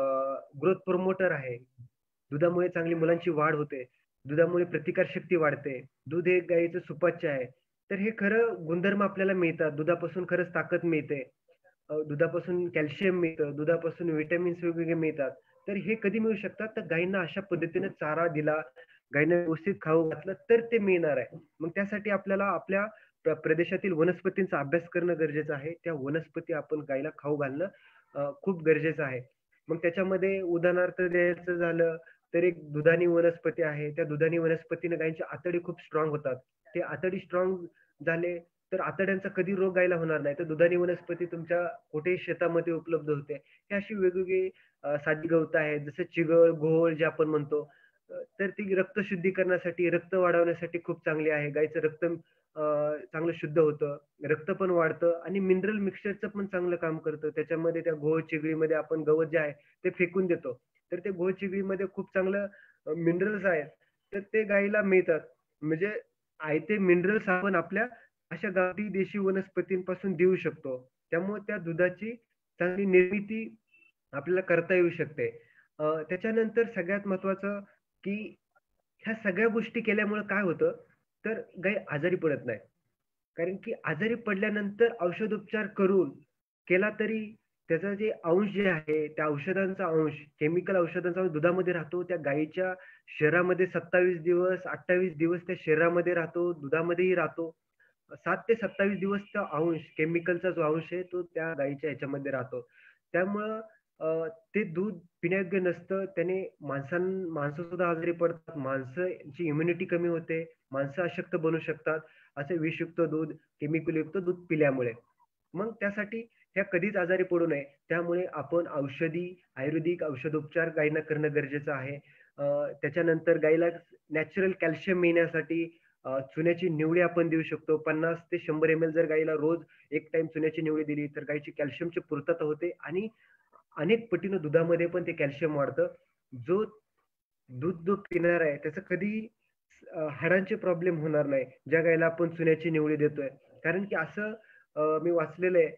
ग्रोथ प्रमोटर आहे. दुधामुळे चांगली मुलांची वाढ होते. दुधामुळे प्रतिकारशक्ती वाढते. दूध हे गाईचं सुपाच्य आहे. तर हे खरं गुणधर्म आपल्याला मिळतात. दुधापासून खरंच ताकद मिळते. दुधापासून कॅल्शियम मिळतं. दुधापासून व्हिटॅमिन्स वेगवेगळे मिळतात. तर हे कधी मिळू शकतात? तर गायींना अशा पद्धतीने चारा दिला, गायींना व्यवस्थित खाऊ घातलं, तर ते मिळणार आहे. मग त्यासाठी आपल्याला आपल्या प्रदेशातील वनस्पतींचा अभ्यास करणं गरजेचं आहे. त्या वनस्पती आपण गायीला खाऊ घालणं खूप गरजेचं आहे. मग त्याच्यामध्ये उदाहरणार्थ द्यायचं झालं, तर एक दुधानी वनस्पती आहे. त्या दुधानी वनस्पतीने गायींची आतडी खूप स्ट्रॉंग होतात. ते आतडी स्ट्रॉंग झाले, तर आतड्यांचा कधी रोग गायीला होणार नाही. तर दुधानी वनस्पती तुमच्या कुठेही शेतामध्ये उपलब्ध होते. ही अशी वेगवेगळी साधी गवतं आहेत. जसं चिगळ, घोळ जे आपण म्हणतो. तर ती रक्त शुद्धीकरणासाठी, रक्त वाढवण्यासाठी खूप चांगली आहे. गाईचं रक्त चांगलं शुद्ध होतं, रक्त पण वाढतं आणि मिनरल मिक्सचरचं पण चांगलं काम करतं. त्याच्यामध्ये त्या घोळ चिगळीमध्ये आपण गवत जे आहे ते फेकून देतो. तर ते घोळ चिगळीमध्ये खूप चांगलं मिनरल्स आहेत. तर ते गाईला मिळतात. म्हणजे ते मिनरल्स आपण आपल्या अशा गावठी देशी वनस्पतींपासून देऊ शकतो. त्यामुळे त्या दुधाची चांगली निर्मिती आपल्याला करता येऊ शकते. त्याच्यानंतर सगळ्यात महत्त्वाचं, की ह्या सगळ्या गोष्टी केल्यामुळे काय होतं, तर गाय आजारी पडत नाही. कारण की आजारी पडल्यानंतर औषधोपचार करून केला तरी त्याचा जे अंश जे आहे, त्या औषधांचा अंश, केमिकल औषधांचा अंश दुधामध्ये राहतो. त्या गायीच्या शरीरामध्ये 27 दिवस, 28 दिवस त्या शरीरामध्ये राहतो, दुधामध्येही राहतो. 7 ते 27 दिवस तो अंश, केमिकलचा जो अंश आहे, तो त्या गायीच्या ह्याच्यामध्ये राहतो. त्यामुळं ते दूध पिण्यायोग्य नसतं. त्याने माणसं सुद्धा आजारी पडतात. माणसाची इम्युनिटी कमी होते. माणसं अशक्त बनू शकतात. असे विषयुक्त दूध, केमिकलयुक्त दूध पिल्यामुळे. मग त्यासाठी ह्या कधीच आजारी पडू नये. त्यामुळे आपण आयुर्वेदिक औषधोपचार गायींना करणं गरजेचं आहे. त्याच्यानंतर गायीला नॅचरल कॅल्शियम मिळण्यासाठी चुन्याची निवडी आपण देऊ शकतो. 50 ते 100 ml जर गाईला रोज एक टाइम चुन्याची निवडी दिली, तर गाईची कॅल्शियमची पूर्तता होते आणि अनेक पटीनं दुधामध्ये पण ते कॅल्शियम वाढतं. जो दूध जो पिणार आहे त्याचं कधी हाडांचे प्रॉब्लेम होणार नाही. ज्या गाईला आपण चुन्याची निवडी देतोय. कारण की असं मी वाचलेलं आहे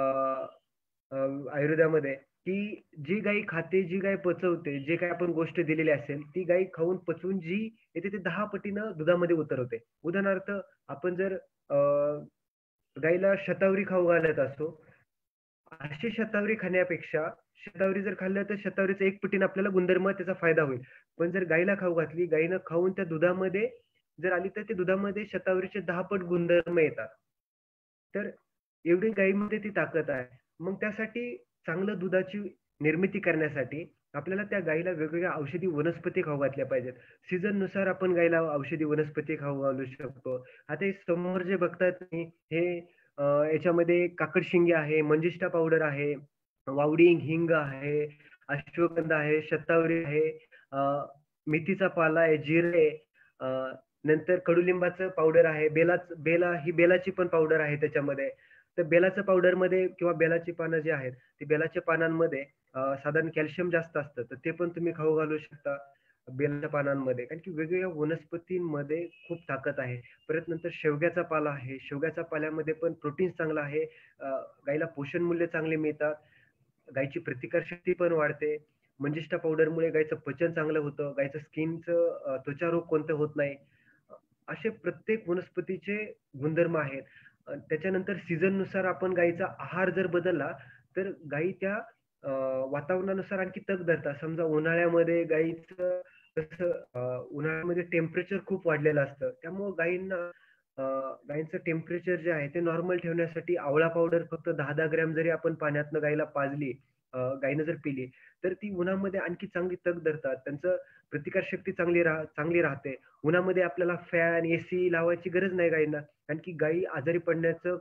आयुर्वेदामध्ये, की जी गाय खाते, जी गाय पचवते, जे काही आपण गोष्ट दिलेली असेल, ती गाय खाऊन पचवून जी येते ते 10 पटीनं दुधामध्ये उतरवते. उदाहरणार्थ आपण जर गाईला शतावरी खाऊ घालत असू, अशी शतावरी खाण्यापेक्षा शतावरी जर खाल्लं तर शतावरीचा 1 पटीने आपल्याला गुणधर्म त्याचा फायदा होईल. पण जर गाईला खाऊ घातली, गाईनं खाऊन त्या दुधामध्ये जर आली तर ते दुधामध्ये शतावरीचे 10 पट गुणधर्म येतात. तर एवढी गाईमध्ये ती ताकद आहे. मग त्यासाठी चांगलं दुधाची निर्मिती करण्यासाठी आपल्याला त्या गाईला वेगवेगळ्या औषधी वनस्पती खाऊ घातल्या पाहिजेत. सीझननुसार आपण गाईला औषधी वनस्पती खाऊ घालू शकतो. आता हे समोर जे बघताय तुम्ही हे याच्यामध्ये काकडशिंगे आहे, मंजिष्ठा पावडर आहे, वावडी हिंग आहे, अश्वगंधा आहे, शतावरी आहे, अ, मेथीचा पाला आहे, जिरे आहे, नंतर कडुलिंबाचं पावडर आहे, बेलाची पण पावडर आहे त्याच्यामध्ये. तर बेलाचं पावडरमध्ये किंवा बेलाची पानं जी आहेत, ती बेलाच्या पानांमध्ये साधारण कॅल्शियम जास्त असतं. तर ते पण तुम्ही खाऊ घालू शकता बेलाच्या पानांमध्ये. कारण की वेगवेगळ्या वनस्पतींमध्ये खूप ताकद आहे. परत नंतर शेवग्याचा पाला आहे. शेवग्याच्या पाल्यामध्ये पण प्रोटीन चांगलं आहे. अ, गाईला पोषण मूल्य चांगले मिळतात. गाईची प्रतिकारशक्ती पण वाढते. मंजिष्ठा पावडरमुळे गाईचं पचन चांगलं होतं. गाईचं स्किनचं त्वचारोग कोणते होत नाही. अ, असे प्रत्येक वनस्पतीचे गुणधर्म आहेत. त्याच्यानंतर सीझननुसार आपण गाईचा आहार जर बदलला, तर गायी त्या अ, वातावरणानुसार आणखी तग धरतात. समजा उन्हाळ्यामध्ये गाईचं कसं उन्हाळ्यामध्ये टेम्परेचर खूप वाढलेलं असतं. त्यामुळं अ, गाईंचं टेम्परेचर जे आहे ते नॉर्मल ठेवण्यासाठी आवळा पावडर फक्त 10-10 ग्रॅम जरी आपण पाण्यातनं गाईला पाजली, गाईनं जर पिली, तर ती उन्हामध्ये आणखी चांगली तग धरतात. त्यांचं प्रतिकारशक्ती चांगली राहते. उन्हामध्ये आपल्याला फॅन, एसी लावायची गरज नाही गाईंना. कारण की गायी आजारी पडण्याचं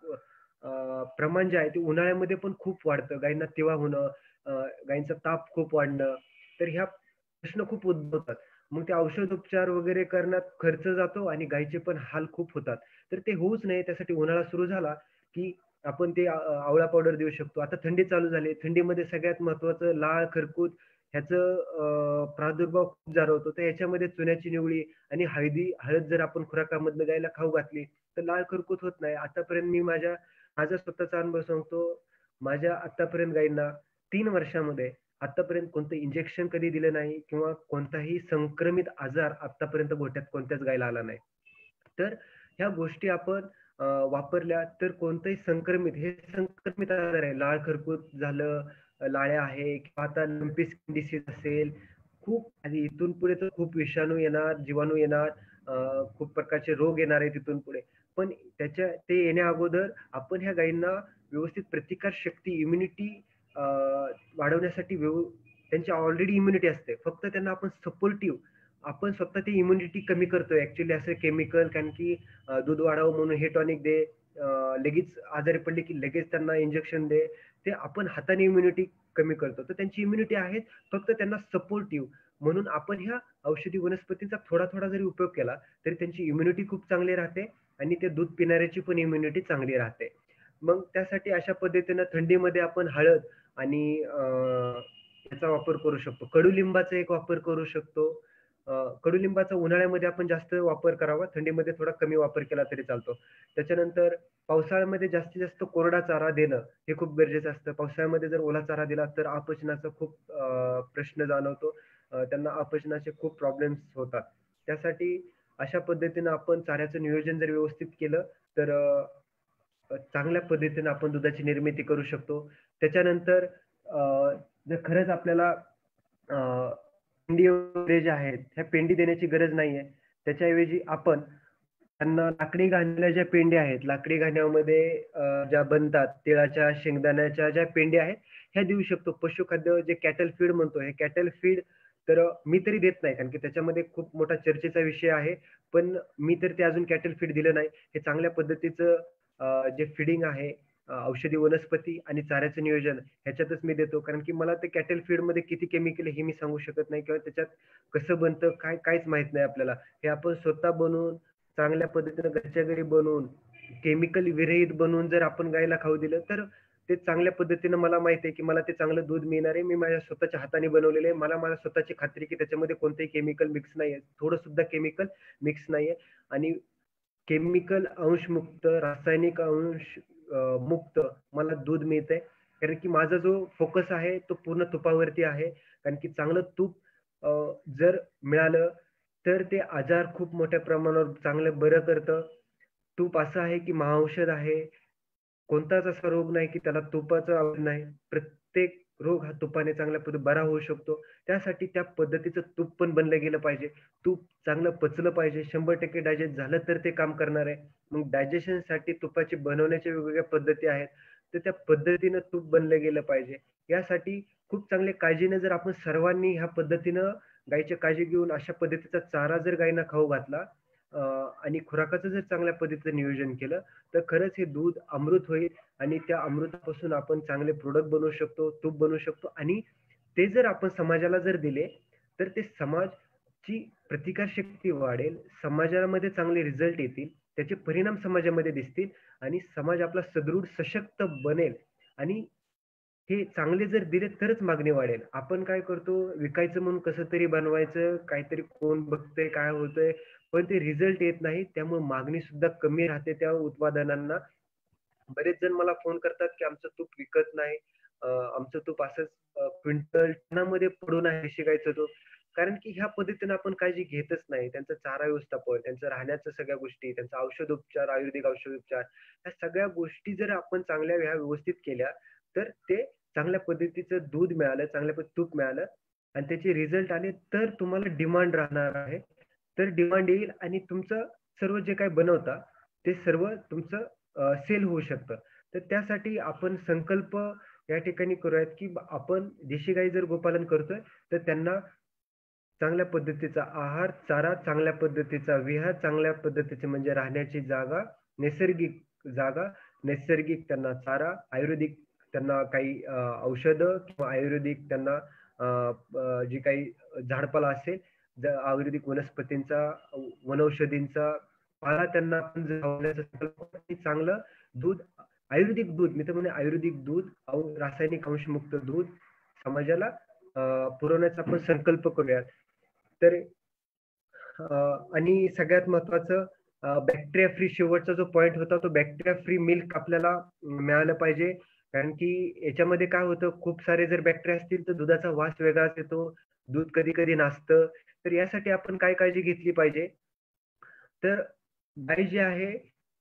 प्रमाण जे आहे ते उन्हाळ्यामध्ये पण खूप वाढतं. गायींना तिवा होणं, अ, गायींचा ताप खूप वाढणं. तर ह्या प्रश्न खूप उद्भवतात. मग ते औषधोपचार वगैरे करण्यात खर्च जातो आणि गायीचे पण हाल खूप होतात. तर ते होऊच नये त्यासाठी उन्हाळा सुरू झाला, की आपण ते आवळा पावडर देऊ शकतो. आता थंडी चालू झाली. थंडीमध्ये सगळ्यात महत्त्वाचं लाळ, खरकूत ह्याचं प्रादुर्भाव खूप जाणवतो. तर ह्याच्यामध्ये चुन्याची निवळी आणि हळद जर आपण खुराकामधनं गायीला खाऊ घातली, तर लाळ, खरकूत होत नाही. आतापर्यंत मी माझा स्वतःचा अनुभव सांगतो. माझ्या आत्तापर्यंत गायींना 3 वर्षामध्ये आत्तापर्यंत कोणतं इंजेक्शन कधी दिलं नाही किंवा कोणताही संक्रमित आजार आत्तापर्यंत गोठ्यात कोणत्याच गायीला आला नाही. तर ह्या गोष्टी आपण वापरल्या तर कोणतंही संक्रमित आजार आहे. लाळ खरकूत झालं, लाळ्या आहे किंवा आता लंपी स्किन डिसीज असेल, खूप आणि इथून पुढे तर खूप विषाणू येणार, जीवाणू येणार, खूप प्रकारचे रोग येणार आहेत इथून पुढे. पण ते येण्या अगोदर आपण ह्या गायींना व्यवस्थित प्रतिकारशक्ती, इम्युनिटी वाढवण्यासाठी त्यांची ऑलरेडी इम्युनिटी असते. फक्त त्यांना आपण सपोर्टिव्ह आपण स्वतः ती इम्युनिटी कमी करतोय ॲक्चुअली असं केमिकल कारण की दूध वाढावं म्हणून हे टॉनिक दे, लगेच आजारी पडले की लगेच त्यांना इंजेक्शन दे. ते आपण हाताने इम्युनिटी कमी करतो. तर त्यांची इम्युनिटी आहे, फक्त त्यांना सपोर्टिव्ह म्हणून आपण ह्या औषधी वनस्पतींचा थोडा-थोडा जरी उपयोग केला, तरी त्यांची इम्युनिटी खूप चांगली राहते आणि ते दूध पिणाऱ्याची पण इम्युनिटी चांगली राहते. मग त्यासाठी अशा पद्धतीनं थंडीमध्ये आपण हळद आणि याचा वापर करू शकतो. कडुलिंबाचा एक वापर करू शकतो. कडुलिंबाचा उन्हाळ्यामध्ये आपण जास्त वापर करावा. थंडीमध्ये थोडा कमी वापर केला तरी चालतो. त्याच्यानंतर पावसाळ्यामध्ये जास्तीत जास्त कोरडा चारा देणं हे खूप गरजेचं असतं. पावसाळ्यामध्ये जर ओला चारा दिला तर अपचनाचा खूप प्रश्न जाणवतो. त्यांना अपचनाचे खूप प्रॉब्लेम्स होतात. त्यासाठी अशा पद्धतीनं आपण चाऱ्याचं नियोजन जर व्यवस्थित केलं तर चांगल्या पद्धतीने आपण दुधाची निर्मिती करू शकतो. त्याच्यानंतर अ, जर खरंच आपल्याला पेंडी वगैरे ज्या आहेत, ह्या पेंडी देण्याची गरज नाहीये. त्याच्याऐवजी आपण त्यांना लाकडी घाणीला ज्या पेंड्या आहेत, लाकडी घाण्यामध्ये ज्या बनतात, तिळाच्या, शेंगदाण्याच्या ज्या पेंड्या आहेत, ह्या देऊ शकतो. पशुखाद्य जे कॅटल फीड म्हणतो, हे कॅटल फीड तर मी तरी देत नाही, कारण की त्याच्यामध्ये खूप मोठा चर्चेचा विषय आहे. पण मी तर ते अजून कॅटल फीड दिलं नाही. हे चांगल्या पद्धतीचं जे फीडिंग आहे, औषधी वनस्पती आणि चाऱ्याचं नियोजन ह्याच्यातच मी देतो. कारण की मला ते कॅटल फीडमध्ये किती केमिकल आहे हे मी सांगू शकत नाही किंवा त्याच्यात कसं बनतं, काहीच माहीत नाही आपल्याला. हे आपण स्वतः बनवून चांगल्या पद्धतीनं घरच्या घरी बनवून, केमिकल विरहित बनवून जर आपण गायीला खाऊ दिलं, तर ते चांगल्या पद्धतीनं मला माहिती आहे, की मला ते चांगलं दूध मिळणार आहे. मी माझ्या स्वतःच्या हाताने बनवलेलं आहे. मला मला स्वतःची खात्री आहे, की त्याच्यामध्ये कोणतंही केमिकल मिक्स नाहीये. थोडं सुद्धा केमिकल मिक्स नाहीये आणि केमिकल अंशमुक्त, रासायनिक अंश मुक्त मला दूध मिळतंय. कारण की माझा जो फोकस आहे तो पूर्ण तुपावरती आहे. कारण की चांगलं तूप अ, जर मिळालं तर ते आजार खूप मोठ्या प्रमाणावर चांगलं बरं करतं. तूप असं आहे की महाऔषध आहे. कोणताच असा रोग नाही की त्याला तुपाचं आवड नाही. प्रत्येक रोग हा तुपाने चांगल्या पद्धतीने बरा होऊ शकतो. त्यासाठी त्या पद्धतीचं तूप पण बनलं गेलं पाहिजे. तूप चांगलं पचलं पाहिजे. 100% डायजेस्ट झालं तर ते काम करणार आहे. मग डायजेशनसाठी तुपाची बनवण्याच्या वेगवेगळ्या पद्धती आहेत. तर त्या पद्धतीनं तूप बनलं गेलं पाहिजे. यासाठी खूप चांगल्या काळजीने जर आपण सर्वांनी ह्या पद्धतीनं गायीची काळजी घेऊन अशा पद्धतीचा चारा जर गायींना खाऊ घातला अ, आणि खुराकाचं जर चांगल्या पद्धतीचं नियोजन केलं, तर खरंच हे दूध अमृत होईल आणि त्या अमृतापासून आपण चांगले प्रॉडक्ट बनवू शकतो, तूप बनवू शकतो आणि ते जर आपण समाजाला जर दिले, तर ते समाजची प्रतिकारशक्ती वाढेल, समाजामध्ये चांगले रिझल्ट येतील, त्याचे परिणाम समाजामध्ये दिसतील आणि समाज आपला सदृढ, सशक्त बनेल आणि हे चांगले जर दिले तरच मागणी वाढेल. आपण काय करतो, विकायचं म्हणून कसं तरी बनवायचं, काहीतरी कोण बघतंय, काय होतंय, पण ते रिझल्ट येत नाही. त्यामुळे मागणी सुद्धा कमी राहते त्या उत्पादनांना. बरेच जण मला फोन करतात, की आमचं तूप विकत नाही. आमचं तूप असंच क्विंटल टनामध्ये पडून आहे शेळीचं तूप. कारण की ह्या पद्धतीने आपण काळजी घेतच नाही. त्यांचा चारा व्यवस्थापन, त्यांचं राहण्याच्या सगळ्या गोष्टी, त्यांचा औषधोपचार, आयुर्वेदिक औषधोपचार, ह्या सगळ्या गोष्टी जर आपण चांगल्या ह्या व्यवस्थित केल्या, तर ते चांगल्या पद्धतीचं दूध मिळालं, चांगल्या पद्धतीचं तूप मिळालं आणि त्याचे रिझल्ट आले, तर तुम्हाला डिमांड राहणार आहे. तर डिमांड येईल आणि तुमचं सर्व जे काही बनवता, ते सर्व तुमचं सेल होऊ शकतं. तर त्यासाठी आपण संकल्प या ठिकाणी करूयात, की आपण देशी गाई जर गोपालन करतोय, तर त्यांना चांगल्या पद्धतीचा आहार, चारा, चांगल्या पद्धतीचा विहार, चांगल्या पद्धतीचे म्हणजे राहण्याची जागा, नैसर्गिक जागा, नैसर्गिक त्यांना चारा, आयुर्वेदिक त्यांना काही औषधं किंवा आयुर्वेदिक त्यांना अ, अ, जी काही झाडपाला असेल, आयुर्वेदिक वनस्पतींचा, वनौषधींचा पाला त्यांना आपण जर लावण्याचा संकल्प केला, की चांगलं दूध, आयुर्वेदिक दूध, मी तर म्हणेन आयुर्वेदिक दूध, रासायनिक अंशमुक्त दूध समाजाला पुरवण्याचा आपण संकल्प करूयात. तर आणि सगळ्यात महत्त्वाचं बॅक्टेरिया फ्री शेवटचा जो पॉइंट होता, तो बॅक्टेरिया फ्री मिल्क आपल्याला मिळालं पाहिजे. कारण की याच्यामध्ये काय होतं, खूप सारे जर बॅक्टेरिया असतील, तर दुधाचा वास वेगळाच येतो. दूध कधी-कधी नासतं. तर यासाठी आपण काय काळजी घेतली पाहिजे? तर गाय जी आहे,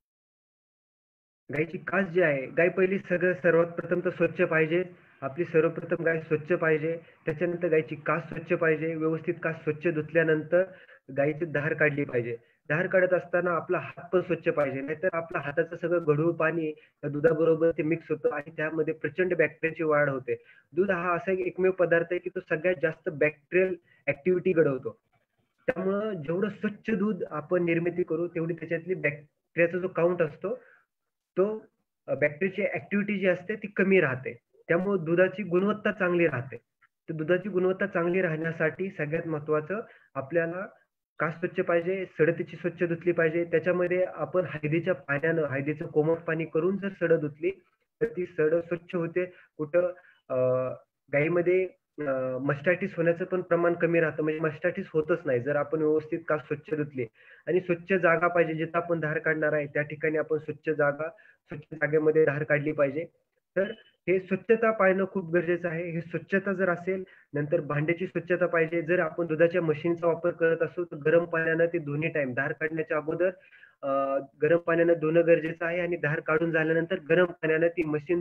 गायची कास जी आहे, गाय पहिली सर्वात प्रथम तर स्वच्छ पाहिजे. आपली सर्वप्रथम गाय स्वच्छ पाहिजे. त्याच्यानंतर गायची कास स्वच्छ पाहिजे. व्यवस्थित कास स्वच्छ धुतल्यानंतर गायीची धार काढली पाहिजे. धार काढत असताना आपला हात पण स्वच्छ पाहिजे. नाहीतर आपल्या हाताचं सगळं गढूळ पाणी त्या दुधाबरोबर ते मिक्स होतं आणि त्यामध्ये प्रचंड बॅक्टेरियाची वाढ होते. दूध हा असा एक एकमेव पदार्थ आहे, की तो सगळ्यात जास्त बॅक्टेरियल ॲक्टिव्हिटी घडवतो. त्यामुळं जेवढं स्वच्छ दूध आपण निर्मिती करू, तेवढी त्याच्यातली बॅक्टेरियाचा जो काउंट असतो, तो बॅक्टेरियाची ॲक्टिव्हिटी जी असते ती कमी राहते. त्यामुळे दुधाची गुणवत्ता चांगली राहते. तर दुधाची गुणवत्ता चांगली राहण्यासाठी सगळ्यात महत्त्वाचं आपल्याला कास स्वच्छ पाहिजे, सडतीची स्वच्छ धुतली पाहिजे. त्याच्यामध्ये आपण हळदीच्या पाण्यानं, हळदीचं कोमट पाणी करून जर सड धुतली, तर ती सड स्वच्छ होते. कुठं अ, गाईमध्ये मास्टायटिस होण्याचं पण प्रमाण कमी राहतं. म्हणजे मास्टायटिस होतच नाही. जर आपण व्यवस्थित कास स्वच्छ धुतली आणि स्वच्छ जागा पाहिजे जिथं आपण धार काढणार आहे, त्या ठिकाणी आपण स्वच्छ जागा, स्वच्छ जागेमध्ये धार काढली पाहिजे. तर हे स्वच्छता पाळणं खूप गरजेचं आहे. हे स्वच्छता जर असेल, नंतर भांड्याची स्वच्छता पाहिजे. जर आपण दुधाच्या मशीनचा वापर करत असू, तर गरम पाण्यानं ते दोन्ही टाईम धार काढण्याच्या अगोदर अ, गरम पाण्यानं धुणं गरजेचं आहे आणि धार काढून झाल्यानंतर गरम पाण्यानं ती मशीन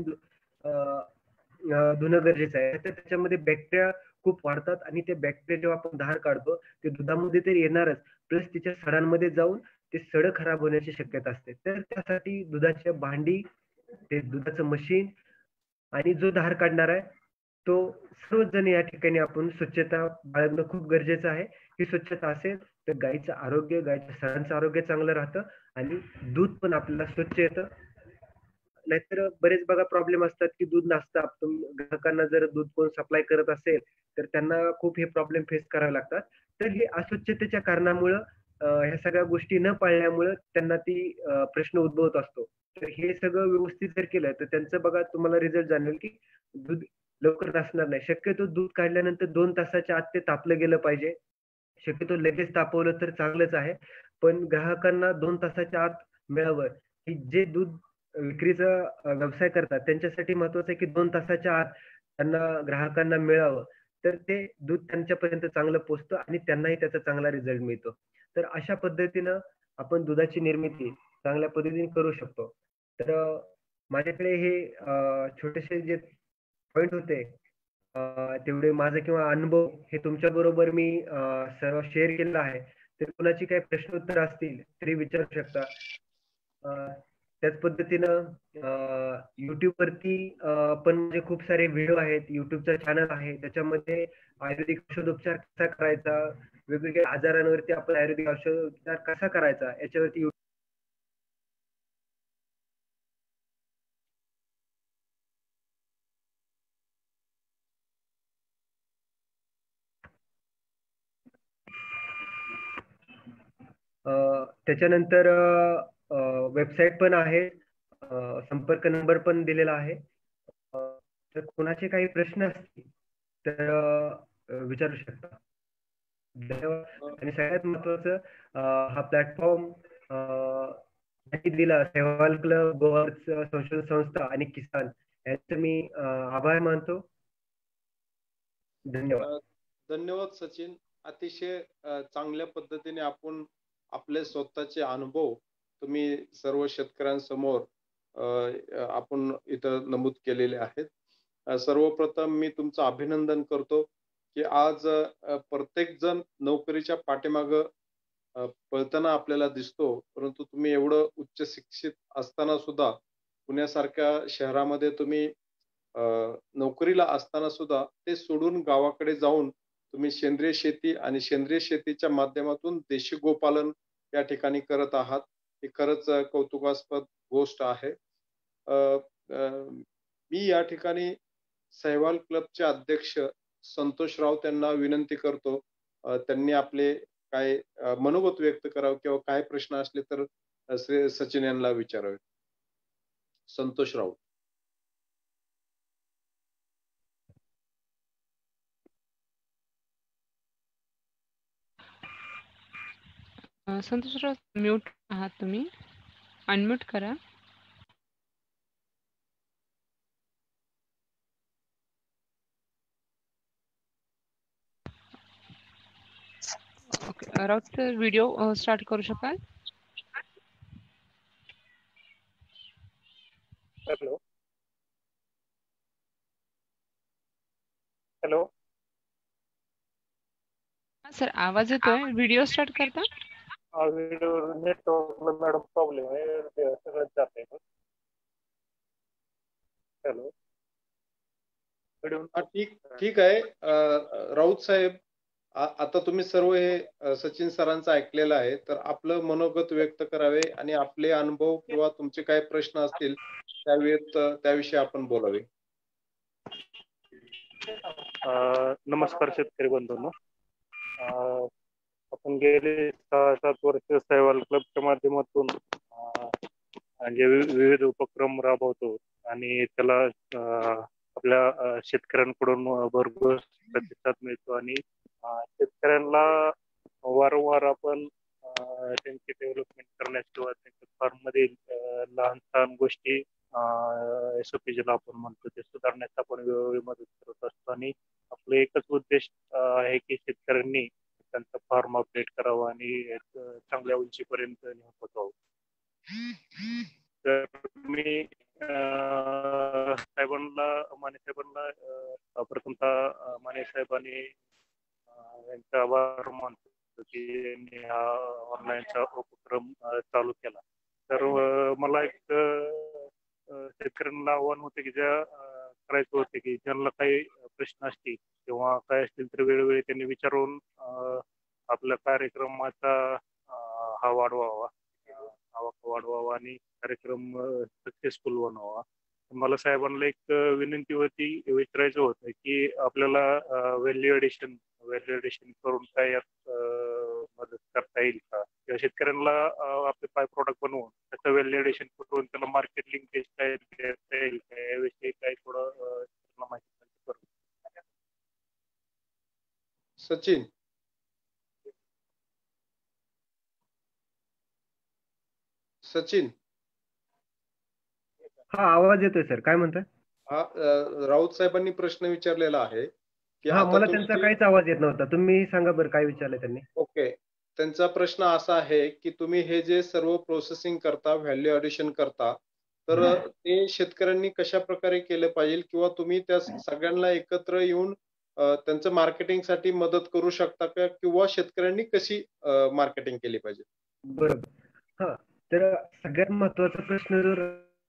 धुणं गरजेचं आहे. तर त्याच्यामध्ये बॅक्टेरिया खूप वाढतात आणि ते बॅक्टेरिया जेव्हा आपण धार काढतो, ते दुधामध्ये तर येणारच, प्लस तिच्या सडांमध्ये जाऊन ते सडं खराब होण्याची शक्यता असते. तर त्यासाठी दुधाच्या भांडी, ते दुधाचं मशीन आणि जो धार काढणार आहे, तो सर्वच जण या ठिकाणी आपण स्वच्छता बाळगणं खूप गरजेचं आहे. ही स्वच्छता असेल, तर गाईचं आरोग्य, गाईच्या सडांचं आरोग्य चांगलं राहतं आणि दूध पण आपल्याला स्वच्छ येतं. नाहीतर बरेच बघा प्रॉब्लेम असतात, की दूध नसतं. आपण ग्राहकांना जर दूध कोण सप्लाय करत असेल, तर त्यांना खूप हे प्रॉब्लेम फेस करावे लागतात. तर हे अस्वच्छतेच्या कारणामुळं ह्या सगळ्या गोष्टी न पाळल्यामुळं त्यांना ती प्रश्न उद्भवत असतो. तर हे सगळं व्यवस्थित जर केलं, तर त्यांचं बघा तुम्हाला रिझल्ट जाणवेल, की दूध लवकर नासणार नाही. शक्यतो दूध काढल्यानंतर 2 तासाच्या आत ते तापलं गेलं पाहिजे. शक्यतो लगेच तापवलं तर चांगलंच आहे. पण ग्राहकांना 2 तासाच्या आत मिळावं, की जे दूध विक्रीचा व्यवसाय करतात त्यांच्यासाठी महत्त्वाचं आहे, की 2 तासाच्या आत त्यांना ग्राहकांना मिळावं. तर ते दूध त्यांच्यापर्यंत चांगलं पोहोचतं आणि त्यांनाही त्याचा चांगला रिझल्ट मिळतो. तर अशा पद्धतीनं आपण दुधाची निर्मिती चांगल्या पद्धतीने करू शकतो. तर माझ्याकडे हे छोटेसे जे पॉइंट होते तेवढे माझं किंवा अनुभव हे तुमच्याबरोबर मी सर्व शेअर केलेलं आहे. तर कुणाची काही प्रश्नोत्तर असतील तरी विचारू शकता. अ, त्याच पद्धतीनं YouTubeवरती पण म्हणजे खूप सारे व्हिडिओ आहेत. YouTubeचा चॅनल आहे. त्याच्यामध्ये आयुर्वेदिक औषधोपचार कसा करायचा, वेगवेगळ्या आजारांवरती आपण आयुर्वेदिक औषधोपचार कसा करायचा याच्यावरती अ, त्याच्यानंतर वेबसाईट पण आहे. संपर्क नंबर पण दिलेला आहे. अ, तर कुणाचे काही प्रश्न असतील तर विचारू शकता. धन्यवाद आणि सगळ्यात महत्त्वाचं हा प्लॅटफॉर्म दिला सेहवाल क्लब, गोवर्स संशोधन संस्था आणि किसान यांचं मी आभार मानतो. धन्यवाद. धन्यवाद सचिन. अतिशय चांगल्या पद्धतीने आपण आपले स्वतःचे अनुभव तुम्ही सर्व शेतकऱ्यांसमोर आपण इथं नमूद केलेले आहेत. सर्वप्रथम मी तुमचं अभिनंदन करतो की आज प्रत्येक जण नोकरीच्या पाठीमागं पळताना आपल्याला दिसतो, परंतु तुम्ही एवढं उच्च शिक्षित असताना सुद्धा पुण्यासारख्या शहरामध्ये तुम्ही नोकरीला असताना सुद्धा ते सोडून गावाकडे जाऊन तुम्ही सेंद्रिय शेती आणि सेंद्रिय शेतीच्या माध्यमातून देशी गोपालन या ठिकाणी करत आहात. ही खरंच कौतुकास्पद गोष्ट आहे. मी या ठिकाणी सहवाल क्लबचे अध्यक्ष संतोष राऊत यांना विनंती करतो, त्यांनी आपले काय मनोगत व्यक्त करावं किंवा काय प्रश्न असले तर श्री सचिन यांना विचारावे. संतोष राऊत. संतोषराव म्यूट आहात तुम्ही. अनम्यूट करा. Okay. Raut sir video start करू शकाल? हॅलो हॅलो हा सर आवाज येतोय. व्हिडिओ स्टार्ट करता? व्हिडिओ नेटवर्कला मॅडम प्रॉब्लेम आहे, सगळंच जात आहे. हॅलो ठीक आहे. राऊत साहेब, आता तुम्ही सर्व हे सचिन सरांचं ऐकलेलं आहे, तर आपलं मनोगत व्यक्त करावे आणि आपले अनुभव किंवा तुमचे काय प्रश्न असतील त्याविषयी आपण बोलावे. नमस्कार शेतकरी बंधूंनो. आपण गेले 6-7 वर्ष सहवाल क्लबच्या माध्यमातून म्हणजे विविध उपक्रम राबवतो आणि त्याला आपल्या शेतकऱ्यांकडून भरपूर प्रतिसाद मिळतो आणि शेतकऱ्यांना वारंवार आपण त्यांची डेव्हलपमेंट करण्यास किंवा त्यांच्या फार्म मध्ये लहान लहान गोष्टी SOP ज्याला आपण म्हणतो ते सुधारण्यास आपण वेळोवेळी मदत करत असतो आणि आपला एकच उद्देश आहे की शेतकऱ्यांनी त्यांचा फार्म अपडेट करावा आणि एक चांगल्या उंचीपर्यंत नेऊन पोहोचवावं. तर मी माने साहेबांना प्रथमतः माने साहेबांनी यांचा आभार मानतो की यांनी हा ऑनलाईनचा उपक्रम चालू केला. तर मला एक शेतकऱ्यांना आव्हान होते की ज्या करायचं होते की ज्यांना काही प्रश्न असतील किंवा काय असतील तर वेळोवेळी त्यांनी विचारून आपल्या कार्यक्रमाचा हा वाढवावा आणि कार्यक्रम सक्सेसफुल बनवावा. मला साहेबांना एक विनंती होती, विचारायचं होतं की आपल्याला व्हॅल्यू एडिशन करून काय यात मदत करता येईल का, किंवा शेतकऱ्यांना आपले बाय प्रोडक्ट बनवून त्याचं व्हॅलिडेशन करून त्याला मार्केट लिंकेज काय देता येईल का, याविषयी काय थोडं त्यांना माहिती करून. सचिन. सचिन. हा, आवाज येतोय सर, काय म्हणताय? हा, राऊत साहेबांनी प्रश्न विचारलेला आहे की हा, आता मला त्यांचा काहीच आवाज येत नव्हता. तुम्ही सांगा बरं काय विचारलं त्यांनी. ओके, त्यांचा प्रश्न असा आहे की तुम्ही हे जे सर्व प्रोसेसिंग करता, व्हॅल्यू ॲडिशन करता, तर ते शेतकऱ्यांनी कशा प्रकारे केलं पाहिजे, किंवा तुम्ही त्या सगळ्यांना एकत्र येऊन त्यांचं मार्केटिंगसाठी मदत करू शकता का, किंवा शेतकऱ्यांनी कशी मार्केटिंग केली पाहिजे? बरोबर. हा, तर सगळ्यात महत्वाचा प्रश्न जर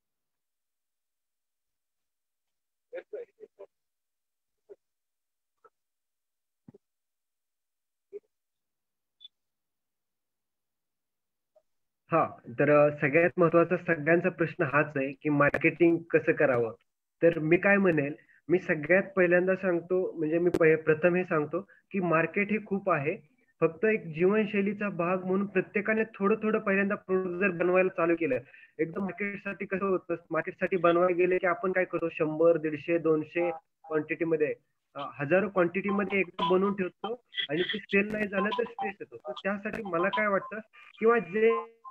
हा, तर सगळ्यात महत्वाचा सगळ्यांचा प्रश्न हाच आहे की मार्केटिंग कसं करावं. तर मी काय म्हणेल, मी सगळ्यात पहिल्यांदा सांगतो, म्हणजे मी प्रथम हे सांगतो की मार्केट हे खूप आहे. फक्त एक जीवनशैलीचा भाग म्हणून प्रत्येकाने थोडं थोडं पहिल्यांदा प्रोडक्ट जर बनवायला चालू केलं, एकदम मार्केटसाठी कसं होतं, मार्केटसाठी बनवायला गेले की आपण काय करतो, 100, 150, 200 क्वांटिटी मध्ये, हजारो क्वांटिटी मध्ये एकदा बनवून ठेवतो आणि ते सेल नाही झालं तर स्ट्रेस येतो. तर त्यासाठी मला काय वाटतं, किंवा जे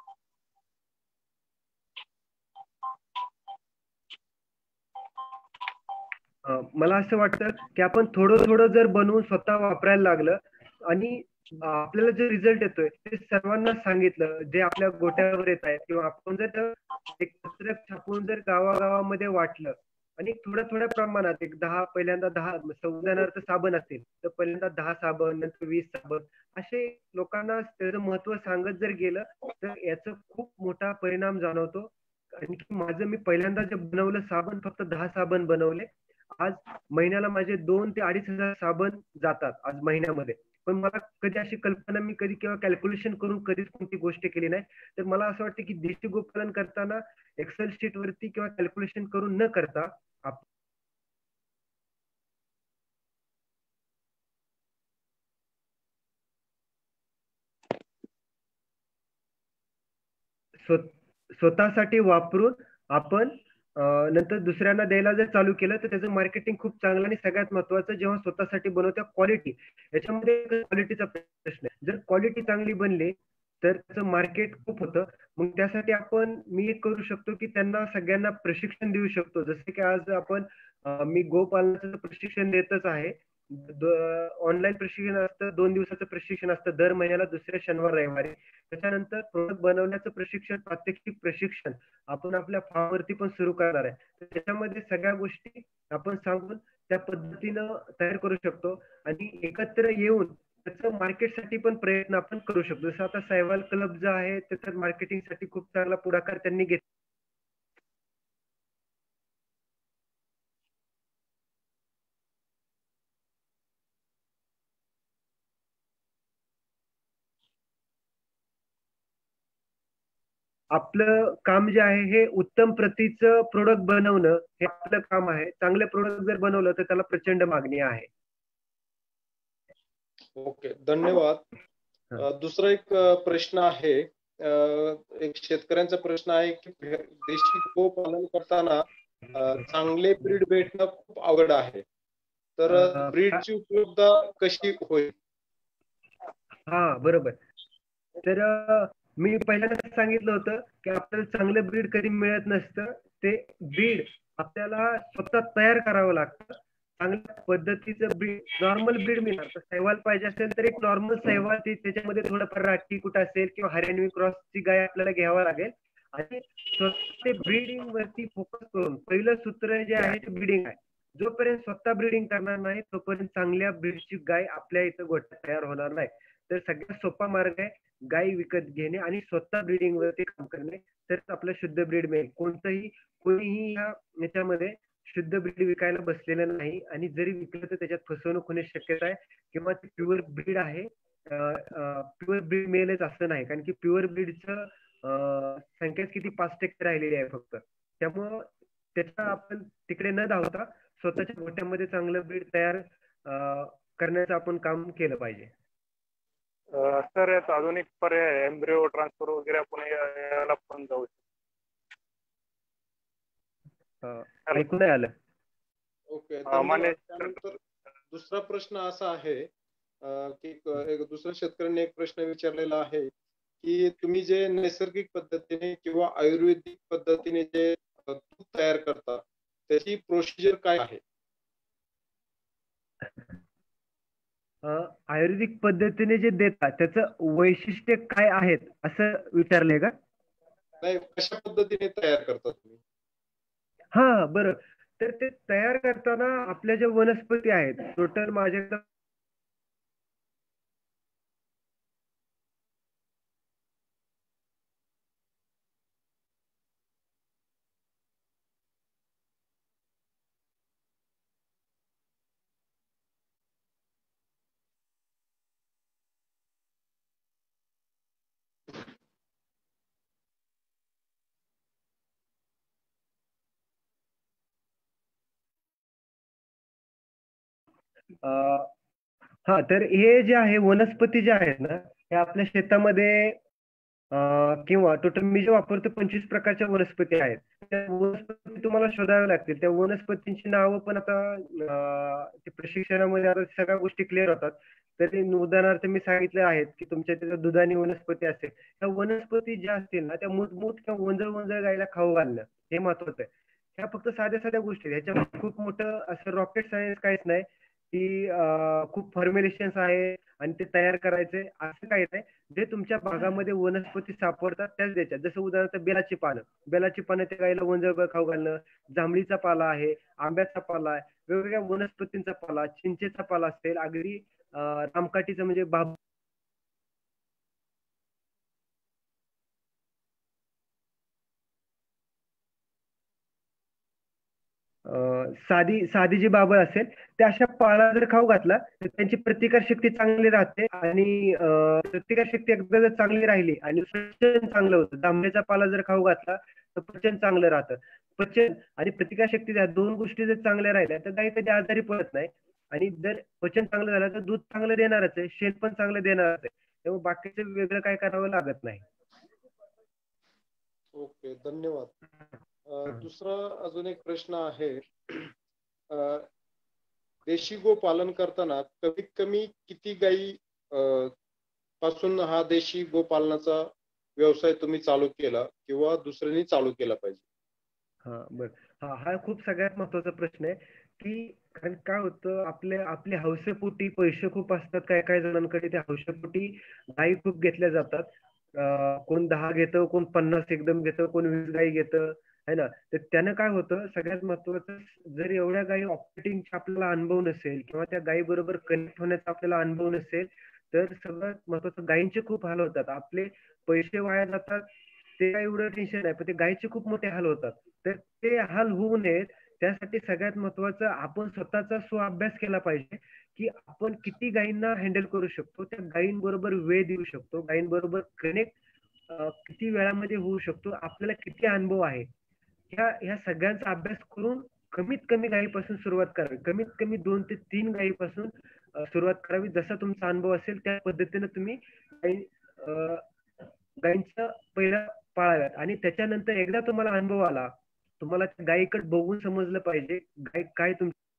मला असं वाटतं की आपण थोडं थोडं जर बनवून स्वतः वापरायला लागलं आणि आपल्याला जे रिझल्ट येतोय ते सर्वांना सांगितलं, जे आपल्या गोट्यावर येत आहेत, किंवा आपण जर एक पत्रक छापून जर गावागावामध्ये वाटलं आणि थोड्या थोड्या प्रमाणात एक 10, पहिल्यांदा 10, उदाहरणार्थ साबण असतील तर पहिल्यांदा 10 साबण, नंतर 20 साबण, असे लोकांना त्याचं महत्व सांगत जर गेलं तर याचा खूप मोठा परिणाम जाणवतो. आणि माझं, मी पहिल्यांदा जे बनवलं साबण, फक्त 10 साबण बनवले. आज महिन्याला माझे 2,000 ते 2,500 साबण जातात आज महिन्यामध्ये. पण मला कधी अशी कल्पना, मी कधी किंवा कॅल्क्युलेशन करून कधीच कोणती गोष्ट केली नाही. तर मला असं वाटतं की देशी गोपालन करताना एक्सेल शीट वरती किंवा कॅल्क्युलेशन करून न करता स्वतःसाठी वापरून आपण नंतर दुसऱ्यांना द्यायला जर चालू केलं तर त्याचं मार्केटिंग खूप चांगलं. आणि सगळ्यात महत्वाचं, जेव्हा स्वतःसाठी बनवत्या क्वालिटी, याच्यामध्ये क्वालिटीचा प्रश्न आहे. जर क्वालिटी चांगली बनली तर त्याचं मार्केट खूप होतं. मग त्यासाठी मी एक करू शकतो की त्यांना सगळ्यांना प्रशिक्षण देऊ शकतो. जसे की आज मी गोपालनाचं प्रशिक्षण देतच आहे. ऑनलाईन प्रशिक्षण असतं, 2 दिवसाचं प्रशिक्षण असतं दर महिन्याला दुसऱ्या शनिवार रविवारी. त्याच्यानंतर प्रोडक्ट बनवण्याचं प्रशिक्षण, प्रात्यक्षिक प्रशिक्षण आपण आपल्या फार्मवरती पण सुरू करणार आहे. तर त्याच्यामध्ये सगळ्या गोष्टी आपण सांगून त्या पद्धतीनं तयार करू शकतो आणि एकत्र येऊन त्याचं मार्केटसाठी पण प्रयत्न आपण करू शकतो. जसं आता सहवाल क्लब जो आहे त्याचं मार्केटिंगसाठी खूप चांगला पुढाकार त्यांनी घेतला. आपलं काम जे आहे हे उत्तम प्रतीचं प्रोडक्ट बनवणं हे आपलं काम आहे. चांगले प्रोडक्ट जर बनवलं तर त्याला प्रचंड मागणी आहे. ओके, धन्यवाद. दुसरा एक प्रश्न आहे, एक शेतकऱ्यांचा प्रश्न आहे की देशी गोपालन करताना चांगले ब्रीड भेटणं खूप अवघड आहे, तर ब्रीडची उपलब्धता कशी होईल? हा, बरोबर. तर मी पहिल्यांदा सांगितलं होतं की आपल्याला चांगलं ब्रीड कधी मिळत नसतं. ते ब्रीड आपल्याला स्वतः तयार करावं लागतं. चांगल्या पद्धतीचं ब्रीड, नॉर्मल ब्रीड मिळणार. तर सहवाल पाहिजे असेल तर एक नॉर्मल सहवाल, त्याच्यामध्ये थोडंफार राठी कुठं असेल किंवा हरियाणवी क्रॉसची गाय आपल्याला घ्यावं लागेल. आणि ते ब्रीडिंग वरती फोकस करून पहिलं सूत्र जे आहे ते ब्रीडिंग आहे. जोपर्यंत स्वतः ब्रीडिंग करणार नाही तोपर्यंत चांगल्या ब्रीडची गाय आपल्या इथं गोठ्यात तयार होणार नाही. तर सगळ्यात सोपा मार्ग आहे गाय विकत घेणे आणि स्वतः ब्रीडिंग वरती काम करणे. तर आपलं शुद्ध ब्रीड मिळेल. कोणीही याच्यामध्ये शुद्ध ब्रीड विकायला बसलेलं नाही. आणि जरी विकलं तर त्याच्यात फसवणूक होण्याची शक्यता आहे. किंवा ते प्युअर ब्रीड आहे, प्युअर ब्रीड मिळेलच असं नाही. कारण की प्युअर ब्रीडचं संख्याच किती 5% राहिलेली आहे फक्त. त्यामुळं त्याचा आपण तिकडे न धावता स्वतःच्या गोठ्यामध्ये चांगलं ब्रीड तयार करण्याचं आपण काम केलं पाहिजे. सर यात अजून एक पर्याय एम्ब्रिओ ट्रान्सफर वगैरे आपण याला पण जाऊ शकतो. ऐकून नाही आलं. ओके, मान्य. धन्यवाद. त्यानंतर दुसरा प्रश्न असा आहे की एक दुसऱ्या शेतकऱ्यांनी एक प्रश्न विचारलेला आहे की तुम्ही जे नैसर्गिक पद्धतीने किंवा आयुर्वेदिक पद्धतीने जे तूप तयार करता त्याची प्रोसिजर काय आहे? आयुर्वेदिक पद्धतीने जे देतात त्याचं वैशिष्ट्य काय आहेत असं विचारलंय का? नाही, कशा पद्धतीने तयार करता तुम्ही? हा, बरं. तर ते तयार करताना आपल्या ज्या वनस्पती आहेत टोटल माझ्याकडे हा, तर हे जे आहे वनस्पती जे आहेत ना हे आपल्या शेतामध्ये किंवा टोटल मी जे वापरतो 25 प्रकारच्या वनस्पती आहेत. त्या वनस्पती तुम्हाला शोधाव्या लागतील. त्या वनस्पतींची नावं पण आता ते प्रशिक्षणामध्ये आता सगळ्या गोष्टी क्लिअर होतात. तर उदाहरणार्थ मी सांगितले आहेत की तुमच्या तिथं दुधानी वनस्पती असते. त्या वनस्पती ज्या असतील ना त्या मूठ किंवा वंजळ वंजळ गायला खाऊ घालणं हे महत्वाचं आहे. ह्या फक्त साध्या साध्या गोष्टी आहेत. ह्याच्यामध्ये खूप मोठं असं रॉकेट सायन्स काहीच नाही की खूप फॉर्म्युलेशन्स आहे आणि ते तयार करायचे असं काही नाही. जे तुमच्या भागामध्ये वनस्पती सापडतात त्याच द्यायच्या. जसं उदाहरणार्थ बेलाची पानं त्या गायला वंजळ खाऊ घालणं, जांभळीचा पाला आहे, आंब्याचा पाला आहे, वेगवेगळ्या वनस्पतींचा पाला, चिंचेचा पाला असेल, अगदी रामकाठीचं म्हणजे साधी साधी जी बाबळ असेल त्या अशा पाला जर खाऊ घातला तर त्यांची प्रतिकार शक्ती चांगली राहते आणि प्रतिकार शक्ती एकदा जर चांगली राहिली आणि पचन चांगलं होतं. जांभळीचा पाला जर खाऊ घातला तर पचन चांगलं राहतं. पचन आणि प्रतिकार शक्ती या दोन गोष्टी जर चांगल्या राहिल्या तर गाय कधी आजारी पडत नाही आणि जर पचन चांगलं झालं तर दूध चांगलं देणारच आहे, शेण पण चांगलं देणारच आहे. त्यामुळे बाकीचं वेगळं काय करावं लागत नाही. ओके, धन्यवाद. दुसरा अजून एक प्रश्न आहे देशी गो पालन करताना कमीत कमी किती गायी पासून हा देशी गो पालनाचा व्यवसाय तुम्ही चालू केला किंवा दुसऱ्यांनी चालू केला पाहिजे? हा, बरं. हा खूप सगळ्यात महत्वाचा प्रश्न आहे की कारण काय होतं आपल्या हौसेपोटी पैसे खूप असतात काय काय जणांकडे. त्या हौसेपोटी गायी खूप घेतल्या जातात. कोण 10 घेतं, कोण 50 एकदम घेतं, कोण 20 गायी घेतं है ना. तर त्यानं काय होतं सगळ्यात महत्वाचं जर एवढ्या गायी ऑपरेटिंगचा आपल्याला अनुभव नसेल किंवा त्या गायी बरोबर कनेक्ट होण्याचा आपल्याला अनुभव नसेल तर सगळ्यात महत्वाचं गायींचे खूप हाल होतात. आपले पैसे वाया जातात ते काही एवढं टेन्शन नाही, पण ते गायीचे खूप मोठे हाल होतात. तर ते हाल होऊ नयेत त्यासाठी सगळ्यात महत्वाचं आपण स्वतःचा स्वाभ्यास केला पाहिजे की आपण किती गायींना हँडल करू शकतो, त्या गायींबरोबर वेळ देऊ शकतो, गायींबरोबर कनेक्ट किती वेळामध्ये होऊ शकतो, आपल्याला किती अनुभव आहे. ह्या सगळ्यांचा अभ्यास करून कमीत कमी गायीपासून सुरुवात करावी. कमीत कमी 2 ते 3 गायीपासून सुरुवात करावी. जसा तुमचा अनुभव असेल त्या पद्धतीने तुम्ही गायींचं पहिलं पाळाव्यात आणि त्याच्यानंतर एकदा तुम्हाला अनुभव आला, तुम्हाला त्या गायीकडे बघून समजलं पाहिजे गाय काय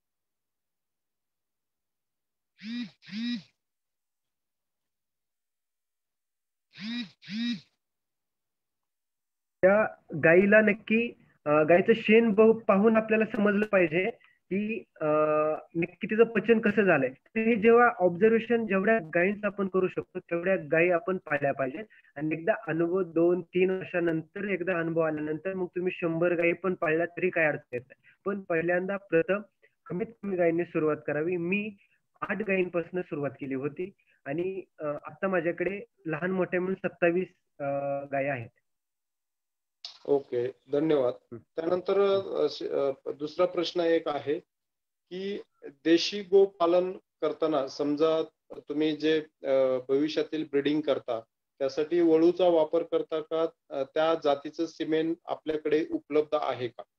त्या गायीला नक्की गायीचं शेण पाहून आपल्याला समजलं पाहिजे की नक्की तिचं पचन कसं झालंय. तर हे जेव्हा ऑब्झर्वेशन जेवढ्या गायींचं आपण करू शकतो तेवढ्या गायी आपण पाळल्या पाहिजेत आणि एकदा अनुभव 2-3 वर्षानंतर एकदा अनुभव आल्यानंतर मग तुम्ही 100 गायी पण पाळल्या तरी काय अडचण येत नाही. पण पहिल्यांदा प्रथम कमीत कमी गायींनी सुरुवात करावी. मी 8 गायींपासून सुरुवात केली होती आणि आता माझ्याकडे लहान मोठ्या मिळून 27 गायी आहेत. ओके, धन्यवाद. त्यानंतर दुसरा प्रश्न एक आहे की देशी गो पालन करताना समजा तुम्ही जे भविष्यातील ब्रीडिंग करता त्यासाठी वळूचा वापर करता का त्या जातीचं सिमेंट आपल्याकडे उपलब्ध आहे का?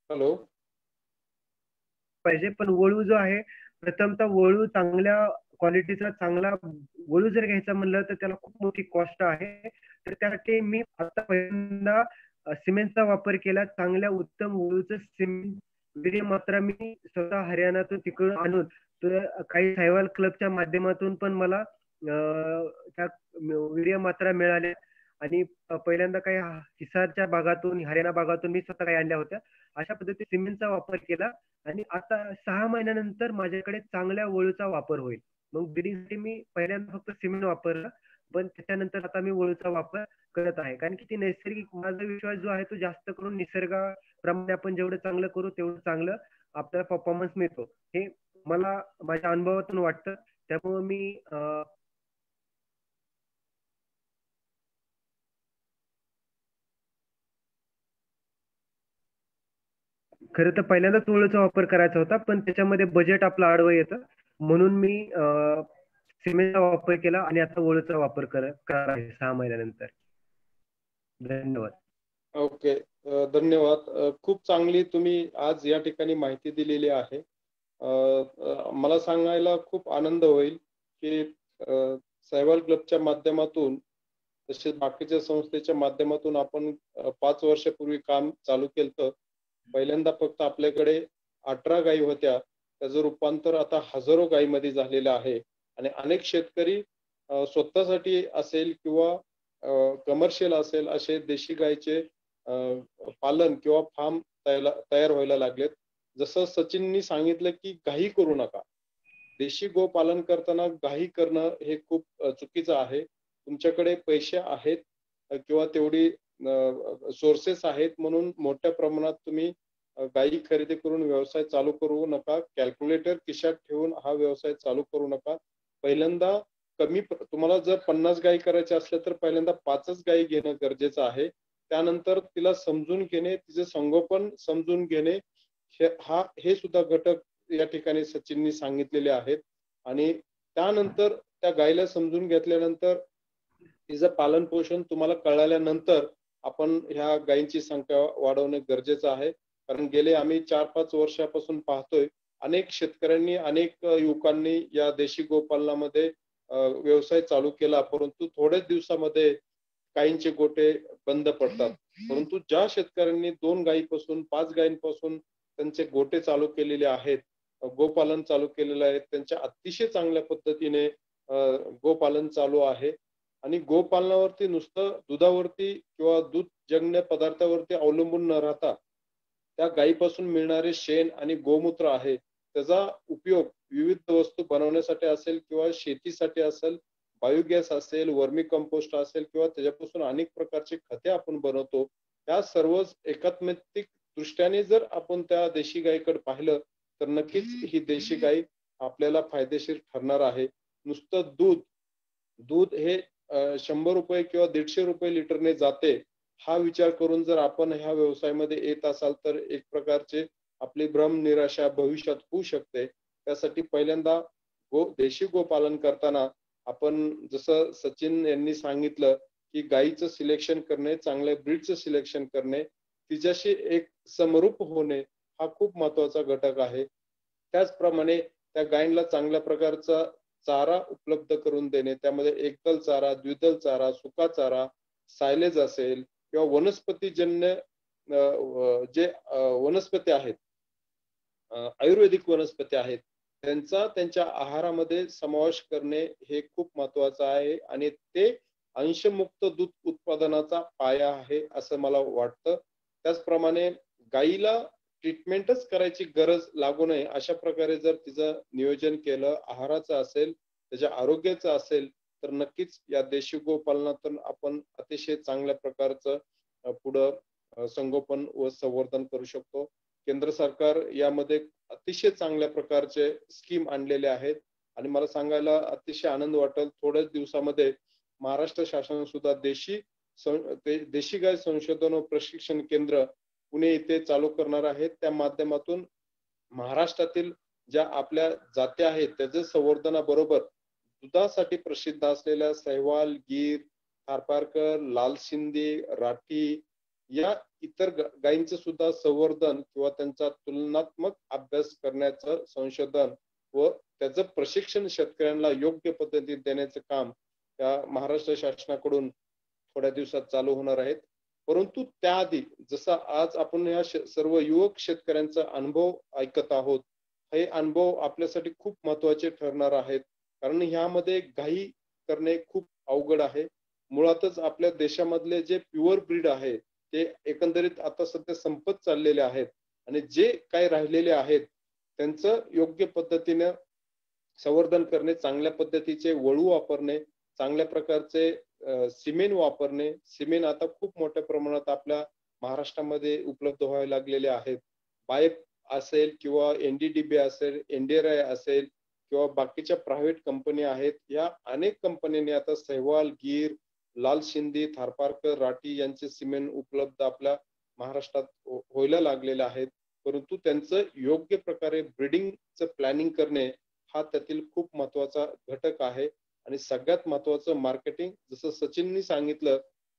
हॅलो. पाहिजे. पण वळू जो आहे, प्रथमतः वळू चांगल्या क्वालिटीचा चांगला वळू जर घ्यायचा म्हणलं तर त्याला खूप मोठी कॉस्ट आहे. तर त्यासाठी मी आता पहिल्यांदा सिमेंटचा वापर केला. चांगल्या उत्तम वळूचं सिमेंट विडी मात्रा मी स्वतः हरियाणातून तिकडून आणून तर काही सायवाल क्लबच्या माध्यमातून पण मला त्या विडी मात्रा मिळाल्या आणि पहिल्यांदा काही हिसारच्या भागातून हरियाणा भागातून मी स्वतः काही आणल्या होत्या. अशा पद्धतीने सिमेंटचा वापर केला आणि आता 6 महिन्यानंतर माझ्याकडे चांगल्या वळूचा वापर होईल. मग बिल्डिंगसाठी मी पहिल्यांदा फक्त सिमेंट वापरलं, पण त्याच्यानंतर आता मी वळूचा वापर करत आहे. कारण की ती नैसर्गिक माझा विश्वास जो आहे तो जास्त करून निसर्गाप्रमाणे आपण जेवढं चांगलं करू तेवढं चांगलं आपल्याला परफॉर्मन्स मिळतो. हे मला माझ्या अनुभवातून वाटतं. त्यामुळे मी खरं तर पहिल्यांदाच वळूचा वापर करायचा होता, पण त्याच्यामध्ये बजेट आपलं आडवं येतं. म्हणून मी सिमेंटचा वापर केला आणि आता वळूचा वापर करणार आहे 6 महिन्यानंतर. धन्यवाद. ओके. धन्यवाद. खूप चांगली तुम्ही आज या ठिकाणी माहिती दिलेली आहे. मला सांगायला खूप आनंद होईल की सहवाल क्लबच्या माध्यमातून तसेच बाकीच्या संस्थेच्या माध्यमातून आपण 5 वर्षापूर्वी काम चालू केलं. पहिल्यांदा फक्त आपल्याकडे 18 गायी होत्या, त्याचं रूपांतर आता हजारो गायीमध्ये झालेलं आहे आणि अनेक शेतकरी स्वतःसाठी असेल किंवा कमर्शियल असेल असे देशी गायीचे पालन किंवा फार्म तयार व्हायला लागलेत. जसं सचिननी सांगितलं की घाई करू नका. देशी गो पालन करताना घाई करणं हे खूप चुकीचं आहे. तुमच्याकडे पैसे आहेत किंवा तेवढी सोर्सेस आहेत म्हणून मोठ्या प्रमाणात तुम्ही गायी खरेदी करून व्यवसाय चालू करू नका. कॅल्क्युलेटर खिशात ठेवून हा व्यवसाय चालू करू नका. पहिल्यांदा तुम्हाला जर 50 गायी करायच्या असल्या तर पहिल्यांदा 5च गायी घेणं गरजेचं आहे. त्यानंतर तिला समजून घेणे, तिचे संगोपन समजून घेणे हे सुद्धा घटक या ठिकाणी सचिननी सांगितलेले आहेत. आणि त्यानंतर त्या गायीला समजून घेतल्यानंतर तिचं पालन पोषण तुम्हाला कळाल्यानंतर आपण ह्या गायींची संख्या वाढवणे गरजेचं आहे. कारण गेले आम्ही 4-5 वर्षापासून पाहतोय अनेक शेतकऱ्यांनी अनेक युवकांनी या देशी गोपालनामध्ये व्यवसाय चालू केला, परंतु थोड्याच दिवसामध्ये गायींचे गोटे बंद पडतात. परंतु ज्या शेतकऱ्यांनी 2 गायीपासून 5 गायींपासून त्यांचे गोटे चालू केलेले आहेत, गोपालन चालू केलेलं आहे, त्यांच्या अतिशय चांगल्या पद्धतीने गोपालन चालू आहे. आणि गोपालनावरती नुसतं दुधावरती किंवा दूधजन्य पदार्थावरती अवलंबून न राहता त्या गायीपासून मिळणारे शेण आणि गोमूत्र आहे त्याचा उपयोग विविध वस्तू बनवण्यासाठी असेल किंवा शेतीसाठी असेल, बायोगॅस असेल, वर्मी कंपोस्ट असेल किंवा त्याच्यापासून अनेक प्रकारचे खते आपण बनवतो. त्या सर्व एकात्मिक दृष्ट्याने जर आपण त्या देशी गायीकडे पाहिलं तर नक्कीच ही देशी गाय आपल्याला फायदेशीर ठरणार आहे. नुसतं दूध हे 100 रुपये किंवा 150 रुपये लिटरने जाते हा विचार करून जर आपण ह्या व्यवसायामध्ये येत असाल तर एक प्रकारचे आपली भ्रम निराशा भविष्यात होऊ शकते. त्यासाठी पहिल्यांदा देशी गोपालन करताना आपण जसं सचिन यांनी सांगितलं की गायीचं सिलेक्शन करणे, चांगल्या ब्रीडचं सिलेक्शन करणे, तिच्याशी एक समरूप होणे हा खूप महत्वाचा घटक आहे. त्याचप्रमाणे त्या गायींना चांगल्या प्रकारचा चारा उपलब्ध करून देणे, त्यामध्ये एकदल चारा, द्विदल चारा, सुका चारा, सायलेज असेल किंवा वनस्पतीजन्य जे वनस्पती आहेत, आयुर्वेदिक वनस्पती आहेत, त्यांच्या आहारामध्ये समावेश करणे हे खूप महत्वाचं आहे आणि ते अंशमुक्त दूध उत्पादनाचा पाया आहे असं मला वाटतं. त्याचप्रमाणे गायीला ट्रीटमेंटच करायची गरज लागू नये अशा प्रकारे जर तिचं नियोजन केलं, आहाराचं असेल, त्याच्या आरोग्याचं असेल तर नक्कीच या देशी गोपालनातून आपण अतिशय चांगल्या प्रकारचं पुढं संगोपन व संवर्धन करू शकतो. केंद्र सरकार यामध्ये अतिशय चांगल्या प्रकारचे स्कीम आणलेले आहेत आणि मला सांगायला अतिशय आनंद वाटेल थोड्याच दिवसामध्ये महाराष्ट्र शासन सुद्धा देशी गाय संशोधन व प्रशिक्षण केंद्र पुणे येथे चालू करणार आहेत. त्या माध्यमातून महाराष्ट्रातील ज्या आपल्या जाती आहेत त्याचे संवर्धनाबरोबर दुधासाठी प्रसिद्ध असलेल्या सहवाल, गीर, थारपारकर, लाल सिंधी, राठी या इतर गायींचं सुद्धा संवर्धन किंवा त्यांचा तुलनात्मक अभ्यास करण्याचं संशोधन व त्याचं प्रशिक्षण शेतकऱ्यांना योग्य पद्धतीत देण्याचं काम या महाराष्ट्र शासनाकडून थोड्या दिवसात चालू होणार आहेत. परंतु त्याआधी जसं आज आपण या सर्व युवक शेतकऱ्यांचा अनुभव ऐकत आहोत, हे अनुभव आपल्यासाठी खूप महत्वाचे ठरणार आहेत. कारण ह्यामध्ये घाई करणे खूप अवघड आहे. मुळातच आपल्या देशामधले जे प्युअर ब्रीड आहे ते एकंदरीत आता सध्या संपत चाललेले आहेत आणि जे काही राहिलेले आहेत त्यांचं योग्य पद्धतीने संवर्धन करणे, चांगल्या पद्धतीचे वळू वापरणे, चांगल्या प्रकारचे सिमेंट वापरणे. सिमेंट आता खूप मोठ्या प्रमाणात आपल्या महाराष्ट्रामध्ये उपलब्ध व्हायला लागलेले आहेत. बायप असेल किंवा NDDB असेल, NDRI असेल किंवा बाकीच्या प्रायव्हेट कंपनी आहेत, या अनेक कंपन्यांनी आता सहवाल, गीर, लाल शिंदी, थारपारकर, राठी यांचे सिमेंट उपलब्ध आपल्या महाराष्ट्रात व्हायला लागलेले आहेत. परंतु त्यांचं योग्य प्रकारे ब्रीडिंगचं प्लॅनिंग करणे हा त्यातील खूप महत्वाचा घटक आहे. आणि सगळ्यात महत्वाचं मार्केटिंग, जसं सचिननी सांगितलं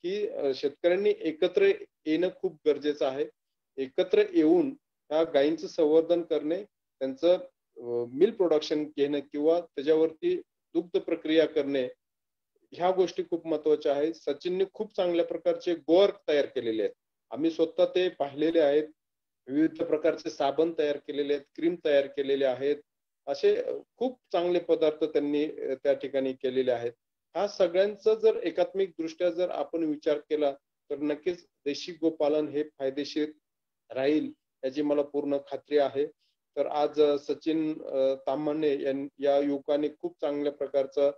की शेतकऱ्यांनी एकत्र येणं खूप गरजेचं आहे. एकत्र येऊन ह्या गायींचं संवर्धन करणे, त्यांचं मिल्क प्रोडक्शन घेणं किंवा त्याच्यावरती दुग्ध प्रक्रिया करणे, ह्या गोष्टी खूप महत्वाच्या आहेत. सचिनने खूप चांगल्या प्रकारचे गोअर्क तयार केलेले आहेत. आम्ही स्वतः ते पाहिलेले आहेत. विविध प्रकारचे साबण तयार केलेले आहेत, क्रीम तयार केलेले आहेत. असे खूप चांगले पदार्थ त्यांनी त्या ठिकाणी केलेले आहेत. हा सगळ्यांचा जर एकात्मिक दृष्ट्या जर आपण विचार केला तर नक्कीच देशी गोपालन हे फायदेशीर राहील याची मला पूर्ण खात्री आहे. तर आज सचिन ताम्हाणे या युवकाने खूप चांगल्या प्रकारचं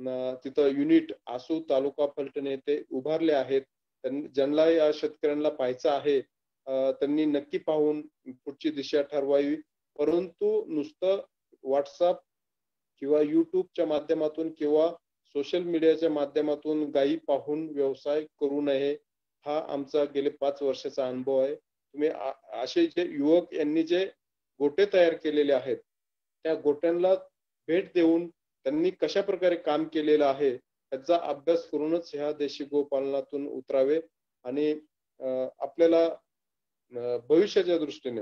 तिथं युनिट आसू तालुका फलटण येथे उभारले आहेत. ज्यांना या शेतकऱ्यांना पाहायचं आहे त्यांनी नक्की पाहून पुढची दिशा ठरवावी. परंतु नुसतं व्हॉट्सअप किंवा युट्यूबच्या माध्यमातून किंवा सोशल मीडियाच्या माध्यमातून गायी पाहून व्यवसाय करू नये, हा आमचा गेले 5 वर्षाचा अनुभव आहे. तुम्ही असे जे युवक यांनी जे गोटे तयार केलेले आहेत त्या गोट्यांना भेट देऊन त्यांनी कशा प्रकारे काम केलेलं आहे त्याचा अभ्यास करूनच ह्या देशी गोपालनातून उतरावे. आणि आपल्याला भविष्याच्या दृष्टीने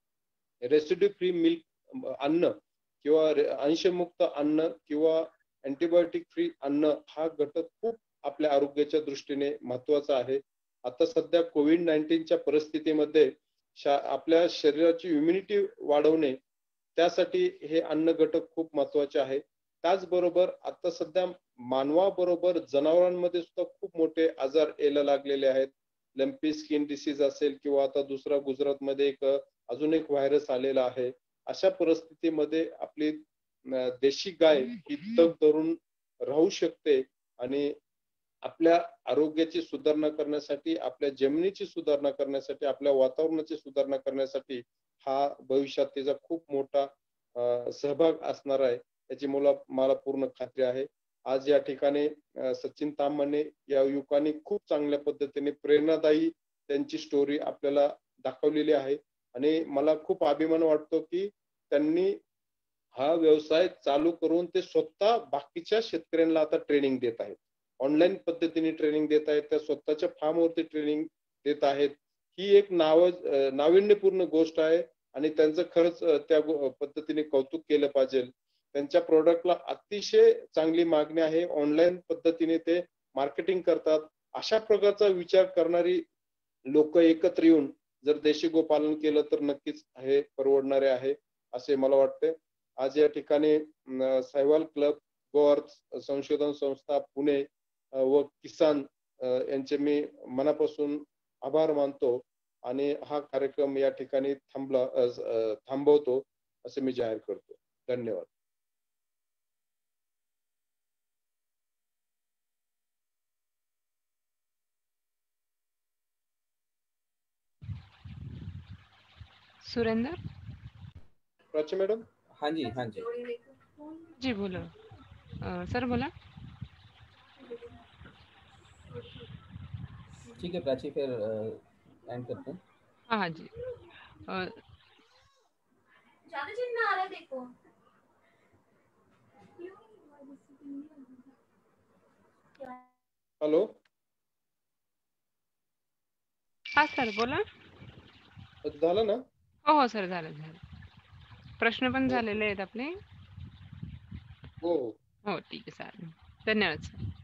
रेसिड्यू फ्री मिल्क अन्न किंवा अंशमुक्त अन्न किंवा अँटीबायोटिक फ्री अन्न हा घटक खूप आपल्या आरोग्याच्या दृष्टीने महत्वाचा आहे. आता सध्या कोविड-19च्या परिस्थितीमध्ये आपल्या शरीराची इम्युनिटी वाढवणे त्यासाठी हे अन्न घटक खूप महत्वाचे आहे. त्याचबरोबर आता सध्या मानवाबरोबर जनावरांमध्ये सुद्धा खूप मोठे आजार यायला लागलेले आहेत. लंपी स्किन डिसीज असेल किंवा आता दुसरा गुजरातमध्ये अजून एक व्हायरस आलेला आहे. अशा परिस्थितीमध्ये आपली देशी गाय ही तग धरून राहू शकते आणि आपल्या आरोग्याची सुधारणा करण्यासाठी, आपल्या जमिनीची सुधारणा करण्यासाठी, आपल्या वातावरणाची सुधारणा करण्यासाठी हा भविष्यात त्याचा खूप मोठा सहभाग असणार आहे याची मला पूर्ण खात्री आहे. आज या ठिकाणी सचिन ताम्हाणे या युवकांनी खूप चांगल्या पद्धतीने प्रेरणादायी त्यांची स्टोरी आपल्याला दाखवलेली आहे आणि मला खूप अभिमान वाटतो की त्यांनी हा व्यवसाय चालू करून ते स्वतः बाकीच्या शेतकऱ्यांना आता ट्रेनिंग देत आहेत. ऑनलाईन पद्धतीने ट्रेनिंग देत आहेत, त्या स्वतःच्या फार्मवरती ट्रेनिंग देत आहेत. ही एक नाविन्यपूर्ण गोष्ट आहे आणि त्यांचं खरंच त्या पद्धतीने कौतुक केलं पाहिजे. त्यांच्या प्रोडक्टला अतिशय चांगली मागणी आहे. ऑनलाईन पद्धतीने ते मार्केटिंग करतात. अशा प्रकारचा विचार करणारी लोक एकत्र येऊन जर देशी गोपालन केलं तर नक्कीच हे परवडणारे आहे असे मला वाटते. आज या ठिकाणी सहवाल क्लब, गोअर्थ संशोधन संस्था पुणे व किसान यांचे मी मनापासून आभार मानतो आणि हा कार्यक्रम या ठिकाणी थांबवतो असे मी जाहीर करतो. धन्यवाद. सुरेंद्र प्राची मैडम. हाँ जी हाँ जी जी बोलो. सर बोला. ठीक है प्राची, फिर एंड करते हैं. हाँ हाँ जी. ज्यादा चिन्ह आ रहा है देखो. हॅलो. हा सर बोला. झालं ना? हो हो सर, झालं झालं. प्रश्न पण ओके. झालेले आहेत आपले. हो हो. हो ठीक आहे, चालेल. धन्यवाद सर.